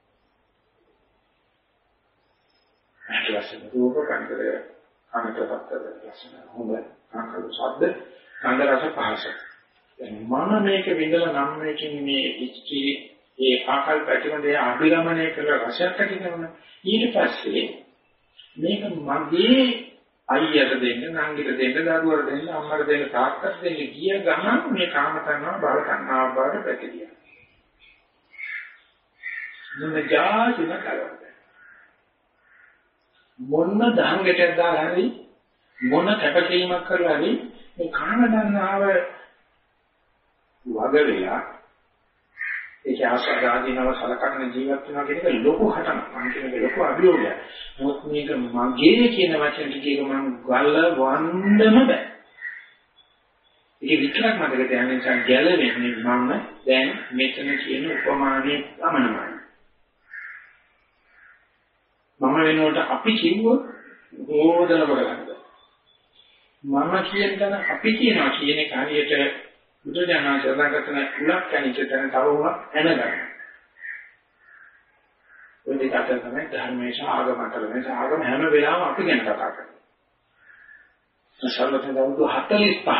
ඇතුළත රූප කන්දර අනකපත්තද ලක්ෂණ හොඳ කාකල ශබ්ද කන්ද රස පහස මන මේක විඳලා නම් මේකින් මේ ඉච්චි ඒ ආකල්ප ඇතිවෙන්නේ අභිරමණය කරලා රසයක් ඇතිවෙනවා. ඊට පස්සේ මේක මගේ අයියට දෙන්න, නංගිට දෙන්න, දරුවර දෙන්න, අම්මට දෙන්න, තාත්තට දෙන්න ගිය ගමන් මේ කාම තණ්හාව, භව තණ්හාව බවට පැතිරියා. මොනජාතින කරවද? මොන දහංගටද දාලා හරි මොන කැපකිරීමක් කරලා හරි මේ කාම තණ්හාව වග වෙලා ඒක ආශාදාදීනව සලකන ජීවත් වෙනවා කියන එක ලොකු හටනක්. මම කියන්නේ ලොකු අභියෝගයක්. මොකද මේක මගේ කියන වචන ටිකේක මම ගල්ල වන්නම බෑ. ඒක විතරක් මතක තියාගන්න නිසා ගැලවෙන්නේ මම දැන් මෙතන කියන උපමානයේ පමණයි. මම වෙනකොට අපි කිව්වොත් ඕදල කරගන්න. මම කියන තැන අපි කියනවා කියන එක හරියට බුදුදහම සදාගතන උලක් කණිට තන තව උලක් එනගන්න. ඔය දෙක අතර තමයි ධර්මයේ ආගම අතර මේ ආගම හැම වෙලාවෙම අපි ගැන කතා කරන්නේ. සර්වතන දවස් 45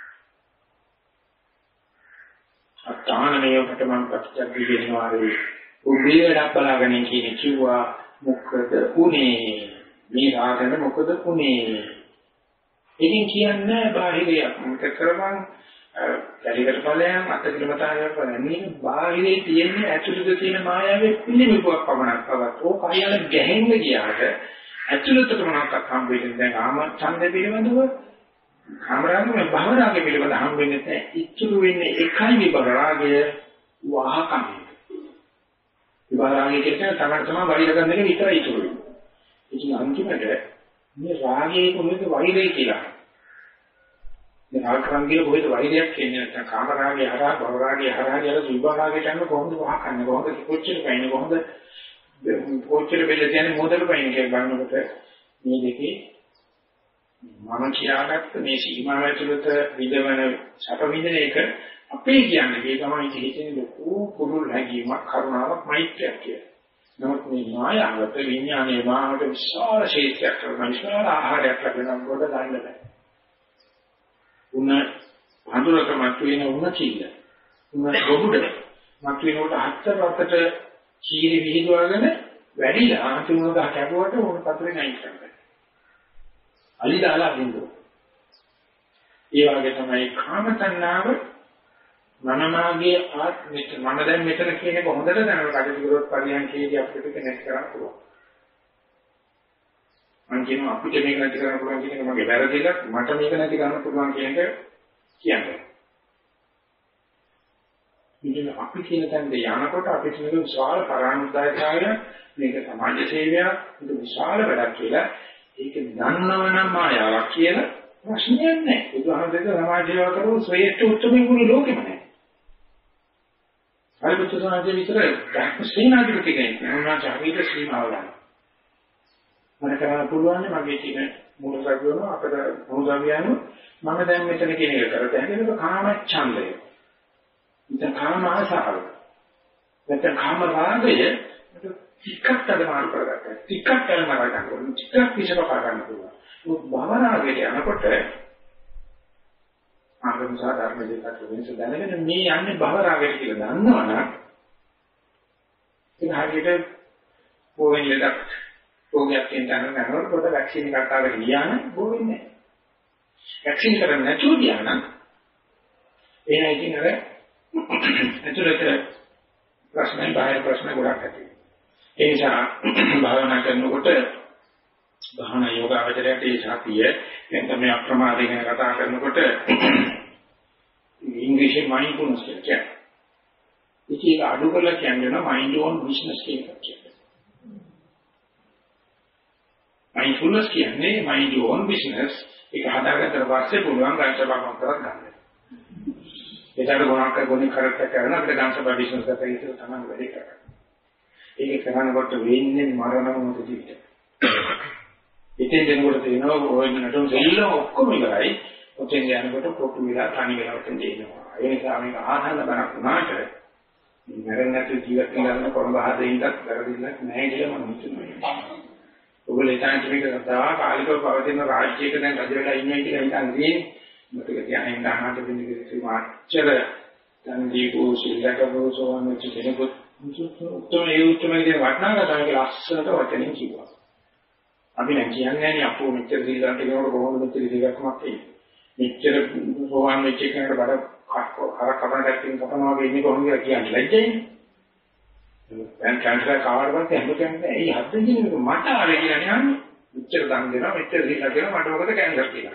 අත්තානමයකට මම ප්‍රතිචාර දෙනවා රේ උඹේ වැඩක් බලාගෙන කියන කිව්වා මොකද උනේ මේ රාගන මොකද උනේ ඉතින් කියන්නේ බාහිරයක් මොකද කරමන් කැලිකට ඵලයන් අත්කිලමතාවයක් වගේ බාහිරේ තියෙන ඇතුළත තියෙන මායාවේ පිළිමිපුවක් පමණක් පවත් ඕක අයල ගැහෙන්න ගියාට ඇතුළතට මොනක්වත් හම්බ වෙන්නේ දැන් ආම ඡන්ද පිළිබඳව කාමරාගේ භවරාගේ පිළිබඳව හම්බ වෙන්නේ නැහැ ඉතුරු වෙන්නේ එකයි විභවරාගය වහකම විභවරාගය කියන්නේ තමයි වෛර කරන එක විතරයි ඉතුරු වෙන්නේ ඉතින් අන්තිමට මේ රාගයේ කොහෙද වෛරය කියලා මේ රාගකරන්ගේ කොහෙද වෛරයක් කියන්නේ නැත්නම් කාමරාගේ හරහා භවරාගේ හරහා යන විභවරාගයට යන කොහොමද වහකන්නේ කොහොමද කොච්චර පයින්නේ කොහොමද කොච්චර බෙල්ල කියන්නේ මොදල පයින්නේ කියලා බලනකොට මේ දෙකේ මම කියාගත්ත මේ සීමාව ඇතුළත විදවන සැප විඳින එක අපේ කියන්නේ ඒ තමයි හිතෙන ලොකු කුරුල් හැඟීමක් කරුණාවක් මෛත්‍රියක් කියලා. නමුත් මේ මායාවට විඥානයේ මානවට විශාල ශේත්‍රයක් කරන විශාල ආහාරයක් ලැබෙනවා කොට ගන්න බෑ. උන හඳුනක මතුවෙන උන කිල්ල. උන ගොඩුඩ මතුවෙනකොට හතරකට චීරි විහිදුවගෙන වැඩිලා අන්තිමට කැපුවට උන පතරේ නැයි කරනවා. අලිදාලා බින්දුව. ඒ වගේ තමයි කාම තණ්හාව මම මාගේ මම දැන් මෙතන කියන එක හොඳට දැනගෙන කටයුතු කරොත් පරියන්කේදී අපිට කනෙක්ට් කරන්න පුළුවන්. මම කියනවා අපිට මේක නැති කරන්න පුළුවන් කියන එක මගේ වැරදිලා මට මේක නැති කරන්න පුළුවන් කියන එක කියන්නේ. ඉතින් අපි කියන තැනදී යනකොට අපිට මේක විශාල පරානුදායකය මේක සමාජ සේවයක් මේක විශාල වැඩක් කියලා ඒක දන්නවනම් මායාවක් කියලා ප්‍රශ්නයක් නැහැ. බුදුහාමුදුරුවෝ සමාජ සේවාව කරපු ශ්‍රේෂ්ඨ උත්තරම ගුරු ලෝකෙම නැහැ. අනිත් සමාජයේ විතර සීනාධිපති කෙනෙක් නෑ චාරිත්‍ර සීමාව ගන්න. මම කරන්න පුළුවන් මගේ තියෙන මූලසග්ගවල අපිට මොහොතවියano මම දැන් මෙතන කියන එක කරලා දැන් ඒක කාම ඡන්දය. ඉතින් කාම ආසාව. නැත්නම් කාම රාගය ටිකක් අදමාරු කරගත්තා. ටිකක් අදමාරු කරගන්න. ටිකක් විශ්වාස කරන්න පුළුවන්. මොකද භව රාගයට යනකොට ආගම සාධාරණ දෙයක් වෙනස දැනගෙන මේ යන්නේ භව රාගයට කියලා දන්නවනම් ඒක හරියට පොවෙන් ලෙඩක් රෝගයක් කියනකොට පොත වැක්සින් එකක් අරගෙන ගියා නම් බෝ වෙන්නේ නැහැ. වැක්සින් කරන්නේ නැතුව ගියා නම් එහෙනම් ඉතින් අර ඇතුළත ප්‍රශ්න බාහිර ප්‍රශ්න ගොඩක් ඇති. ඒ නිසා භාවනා කරනකොට භාවනා යෝගාවචරයට ඒ ශාතිය දැන් තමයි අප්‍රමාදයෙන් ගැන කතා කරනකොට ඉංග්‍රීසියෙන් මයින්ඩ්ෆුල්නස් කියන්නේ. ඒක අඩු කරලා කියන්නේ මයින්ඩ් ඕන් බිස්නස් කියන්නේ. මයින්ඩ්ෆුල්නස් කියන්නේ මයින්ඩ් ඕන් බිස්නස් ඒක හදාගත්තට පස්සේ පුළුවන් ගාන්සබාවක් කරක් ගන්න. ඒකට ගොනක් කරත් කරන අපිට ගාන්සබා බිස්නස් එකකට ඒක තමයි වැඩි කරන්නේ. ඒක කරනකොට වෙන්නේ මරණ මොහොතදී. ඉතින් දෙනකොට තියෙනවා ඔය නටන දෙල්ල ඔක්කොම ඉවරයි. ඔතෙන් යනකොට පොකු විලා තනි වෙලා ඔතෙන් දෙනවා. ඒ නිසා මේක ආහන්න බණක් වුණාට මේ මරණට ජීවත් වෙන කොරඹ හදින්වත් වැරදිල්ලක් නැහැ කියලා මම හිතනවා. ඔයගොල්ලෝ ඉතින් මේක කතා කාලිකව පවතින රාජ්‍යයක දැන් රජ වෙලා ඉන්නේ කියලා හිතන්නේ. මොකද කියන්නේ අහන්නට වෙන්නේ කිසි මාච්චර දැන් දීපෝ සිල්ලකවෝ සෝවන් කෙනෙකුත් උත්තම ඒ උත්තමයේ වටනාගම කියලා අස්සනට වචනින් කිව්වා. අපි නම් කියන්නේ නේ අපෝ මෙච්චර සිල්ලන්ට කියනකොට කොහොමද මෙච්චර සිල්ලක්මක් එන්නේ. මෙච්චර සෝවන් වෙච්ච කෙනෙකුට බඩ හර කපනකට කපනවා වගේ ඉන්නේ කොහොමද කියන්නේ ලැජ්ජයිනේ. දැන් කැන්සර් කාවරවත් හැම කෙනෙක්ම ඇයි හද්දෙන් කියන්නේ මට ආවේ කියලා නෑනේ. මෙච්චර දන් දෙනවා මෙච්චර සිල්ලක් දෙනවා මට මොකද කැන්සර් කියලා.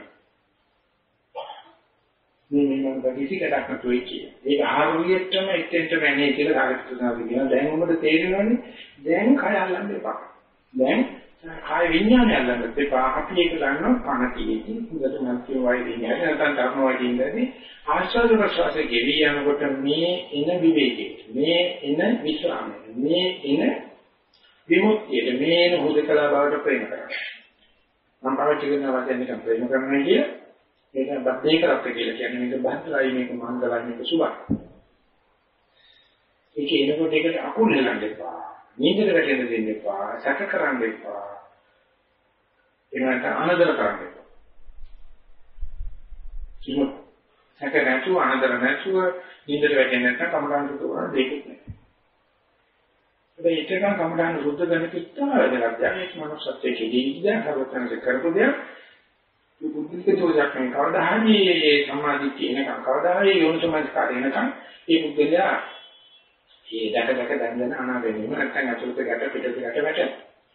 මේ මම කිසිකටක් නැතුයි කියන්නේ. ඒක ආරුවියටම එතෙන්ටම එන්නේ කියලා සාකච්ඡා කරනවා. දැන් උඹට තේරෙනවනේ දැන් කය අල්ලන්න එපා. දැන් කාය විඥානය අල්ලන්න එපා. අපි ඒක ගන්නවා කන තියෙන්නේ. හොඳට නැති වයිදින් නැත්නම් ධර්ම වයිදින්දදී ආශ්වාස ප්‍රශ්වාසයේ ගෙවි යනකොට මේ එන විවේකයේ මේ එන විශ්‍රාමයේ මේ එන විමුක්තිය මේ එන හුදකලා බවට ප්‍රේම කරනවා. මම පාවිච්චි කරන වචන එක ප්‍රේම කරනවා කිය මේක බද්දේ කරත් කියලා කියන්නේ මේක බද්දලයි මේක මංගලයි මේක සුබයි. ඒක එනකොට ඒකට අකුල් හෙලන්න එපා. නින්දට වැටෙන්න දෙන්න එපා. සැක කරන්න එපා. ඒකට අනදර කරන්න එපා. කිමු සැක නැතුව අනදර නැතුව නින්දට වැටෙන්න නැත්නම් කමඩාන් සුද්ධ කරන දෙයක් නෑ. හැබැයි ඒකෙන් කමඩාන් සුද්ධ කරන කිත්තා වැඩක් දැනෙන්නේ මනුස්සත්වයේ කෙදීද කරවතනක කරපු දෙයක්. බුද්ධික දෝෂයක් නේ කවදා හරි සමාධිය එනකම් කවදා හරි යෝනිසමස්කාරය එනකම් ඒ බුද්ධලයා ඒ දැක දැන් අනාගතේම නැත්නම් අතුරුත ගැට පිටට ගැට වැටෙනවා.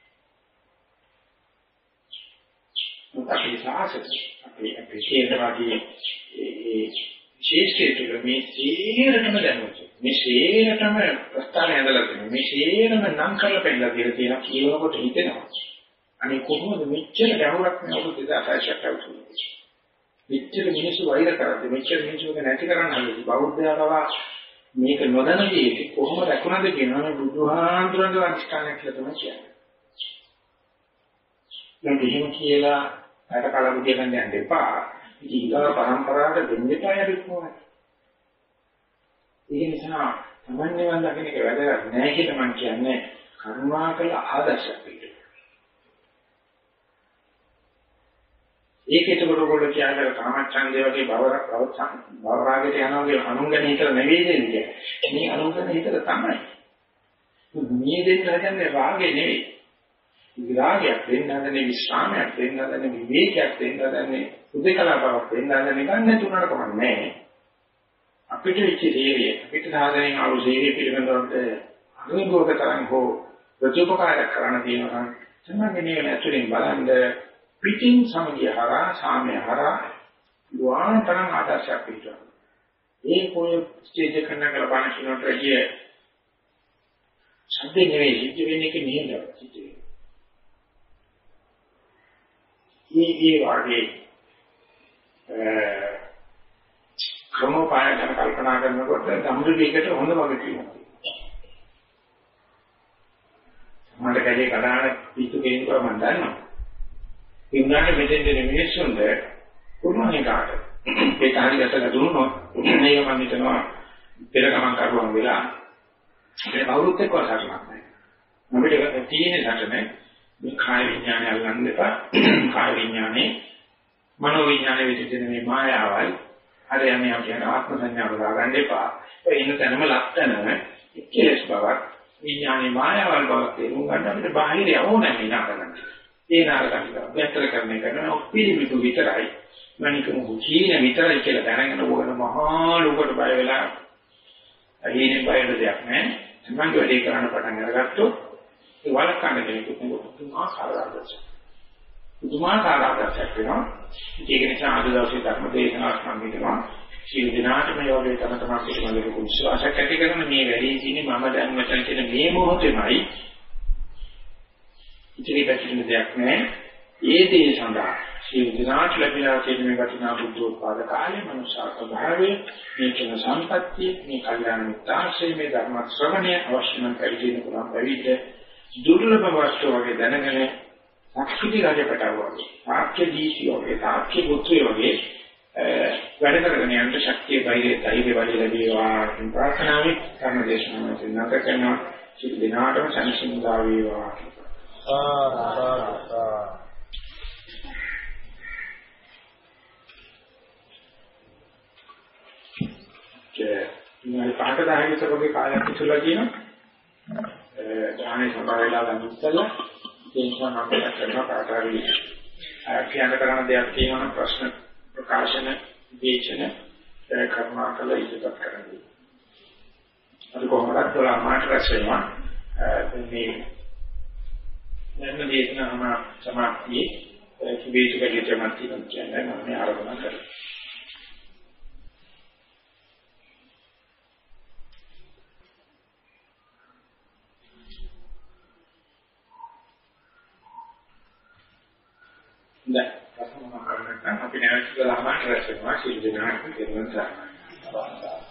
අපි සාසත අපි ශේත්‍රවාදී ඒ ශේෂ්ඨය මේ සීරටම දැනුවත් මේ සීරටම ප්‍රස්තාවය ඇඳලා තියෙනවා මේ සීරම නම් කරලා පෙන්නලා දීලා තියෙනවා කියනකොට හිතෙනවා අනේ කොහොමද මෙච්චර ගැඹුරක් මේ අවුරුදු 26ක් අවුරුදු මෙච්චර මිනිස්සු වෛර කරද්දී මෙච්චර මිනිස්සුක නැති කරන්න හදලා බෞද්ධයව මේක නොදැනදී කොහොම රැකුණාද කියනවා මේ බුදුහාමුදුරන්ගේ අධිෂ්ඨානයක් කියලා තමයි කියන්නේ. දැන් එහෙම කියලා අර කලබුදිය ගන්න යන්න එපා. ඊගා පරම්පරාවට දෙන්න එපා යරිකෝනේ. ඒ නිසා තමන්නේ වන් දකින්න එක වැදගත් නෑ කියලා මම කියන්නේ කරුණාකර ආදර්ශයක් පිළිගන්න. ඒකේට ගොඩ කියන්නේ කාමච්ඡන්දේ වගේ භව රාගයට යනවා වගේ අනුංගන හිතලා නෙවෙයි දෙන්නේ. මේ අනුංගන හිතලා තමයි. මේ දෙන්න හදන්නේ රාගේ නෙවෙයි. විරාගයක් දෙන්න හදන්නේ විශ්‍රාමයක් දෙන්න හදන්නේ විවේකයක් දෙන්න හදන්නේ උදේකලා බවක් දෙන්න හදන්නේ ගන්න තුනකට කමන්නේ නැහැ. අපිට ඉච්ච දේවිය අපිට සාධනෙන් ආව දේවිය පිළිබඳව අනුභවක තරම් හෝ ප්‍රතිපකාරයක් කරන්න තියෙනවා තමයි මේ ඇතුලෙන් බලන්න පිටින් සමගිය හරහා සාමය හරහා වාන්තරන් ආදර්ශයක් පිටනවා. ඒ කොයි ස්ටේජ් එකක නගලා බලන කෙනාට වැඩිය සම්පේ නෙවෙයි සිද්ධ වෙන්නේ කියන්නේ සිද්ධ වෙන්නේ. මේ වගේ ක්‍රමෝපාය ගැන කල්පනා කරනකොට ධම්මවිදයකට හොඳ වගේ කියනවා. මට කැලේ කඩාන පිටු ගෙනිනවා මම දන්නවා. ඒ උනාට මෙතෙන් දෙන මිනිස්සුන්ට පුරුණේ කාට ඒ කාර්යයට දුන්නොත් මේක මම හිතනවා පෙර ගමන් කරුවන් වෙලා ඒ කවුරුත් එක්ක සාකච්ඡා නැහැ. අපිට තියෙන සැකනේ මේ කාය විඥානය අල්ලන්න එපා. කාය විඥානේ මනෝ විඥානේ විදිහට මේ මායාවයි අර යන්නේ අපි ආත්ම සංඥාව දාගන්න එපා. ඒ ඉන්න තැනම ලක්තන ඉක්කේස් බවක් විඥානේ මායාවල් බවක් තේරුම් ගන්න අපිට බාහිර යවෝනේ නාගන්න. ඒ නාගන්න බැතර කරන්නේ කරන ඔපිරිමිතු විතරයි. මනිකම හුචීන විතරයි කියලා දැනගෙන ඕන මහා ලෝකට බය වෙලා අයිනේ බයද දෙයක් නැහැ. මම වැඩේ කරන්න පටන් අරගත්තොත් ඒ වලකන්න කෙනෙකුට පුදුමාකාර ආදර්ශයක් වෙනවා. ඒක නිසා අද දවසේ ධර්ම දේශනාවක් මම හිතනවා සියලු දිනාට මේ වගේ තම තමන් පිළිබඳව විශ්වාසයක් ඇති කරන මේ වැඩේ ඉන්නේ මම දැන් මෙතන කියන මේ මොහොතේමයි. ඉතිරි පැතිරෙන දෙයක් නැහැ. ඒ දේ සඳහා සියලු දිනාට ලැබිලා තියෙන මේ වටිනා බුද්ධෝත්පාද කාලේ මනුෂ්‍ය භාවයේ මේ කියන සම්පත්තිය මේ කල්යාණ මිත්‍යාශ්‍රය මේ ධර්ම ශ්‍රවණය අවශ්‍ය නම් පරිදීන කුලම් පරිදි දුර්ලභ වස්තු වගේ දැනගෙන සක්විති රජපටව වගේ තාක්ෂ්‍ය දීසි වගේ තාක්ෂ්‍ය පුත්‍රය වගේ වැඩ කරගෙන යන්න ශක්තිය ධෛර්යය වගේ ලැබේවා කියන ප්‍රාර්ථනාවෙන් කර්ම දේශනාවක් නැත කරනවා සිත දිනාටම සංසිඳා වේවා මේ පාඨදායකකගේ කාලයක් ඉස්සලා කියනවා ධානයේ සම්බන්ධලා ගන්න ඉස්සලා දේශනා අපිට කරන පාඨාවි කියන්න කරන දෙයක් තියෙනවා ප්‍රශ්න ප්‍රකාශන විචන කර්මාකල ඉදිරිපත් කරන්නේ. අද කොහොමද තෝරා මාට රැස්වෙනවා මේ නැත්නම් දේශනාම සමාප්තියේ කිවිතුකගේ ජමත්තිනම් කියන්නේ මම ආරම්භ කරනවා. දැන් ප්‍රශ්න මොනවද කරන්නේ අපි නැවත ගලහම රැස් වෙනවා සිල් දෙනාට දෙන්න සාකච්ඡා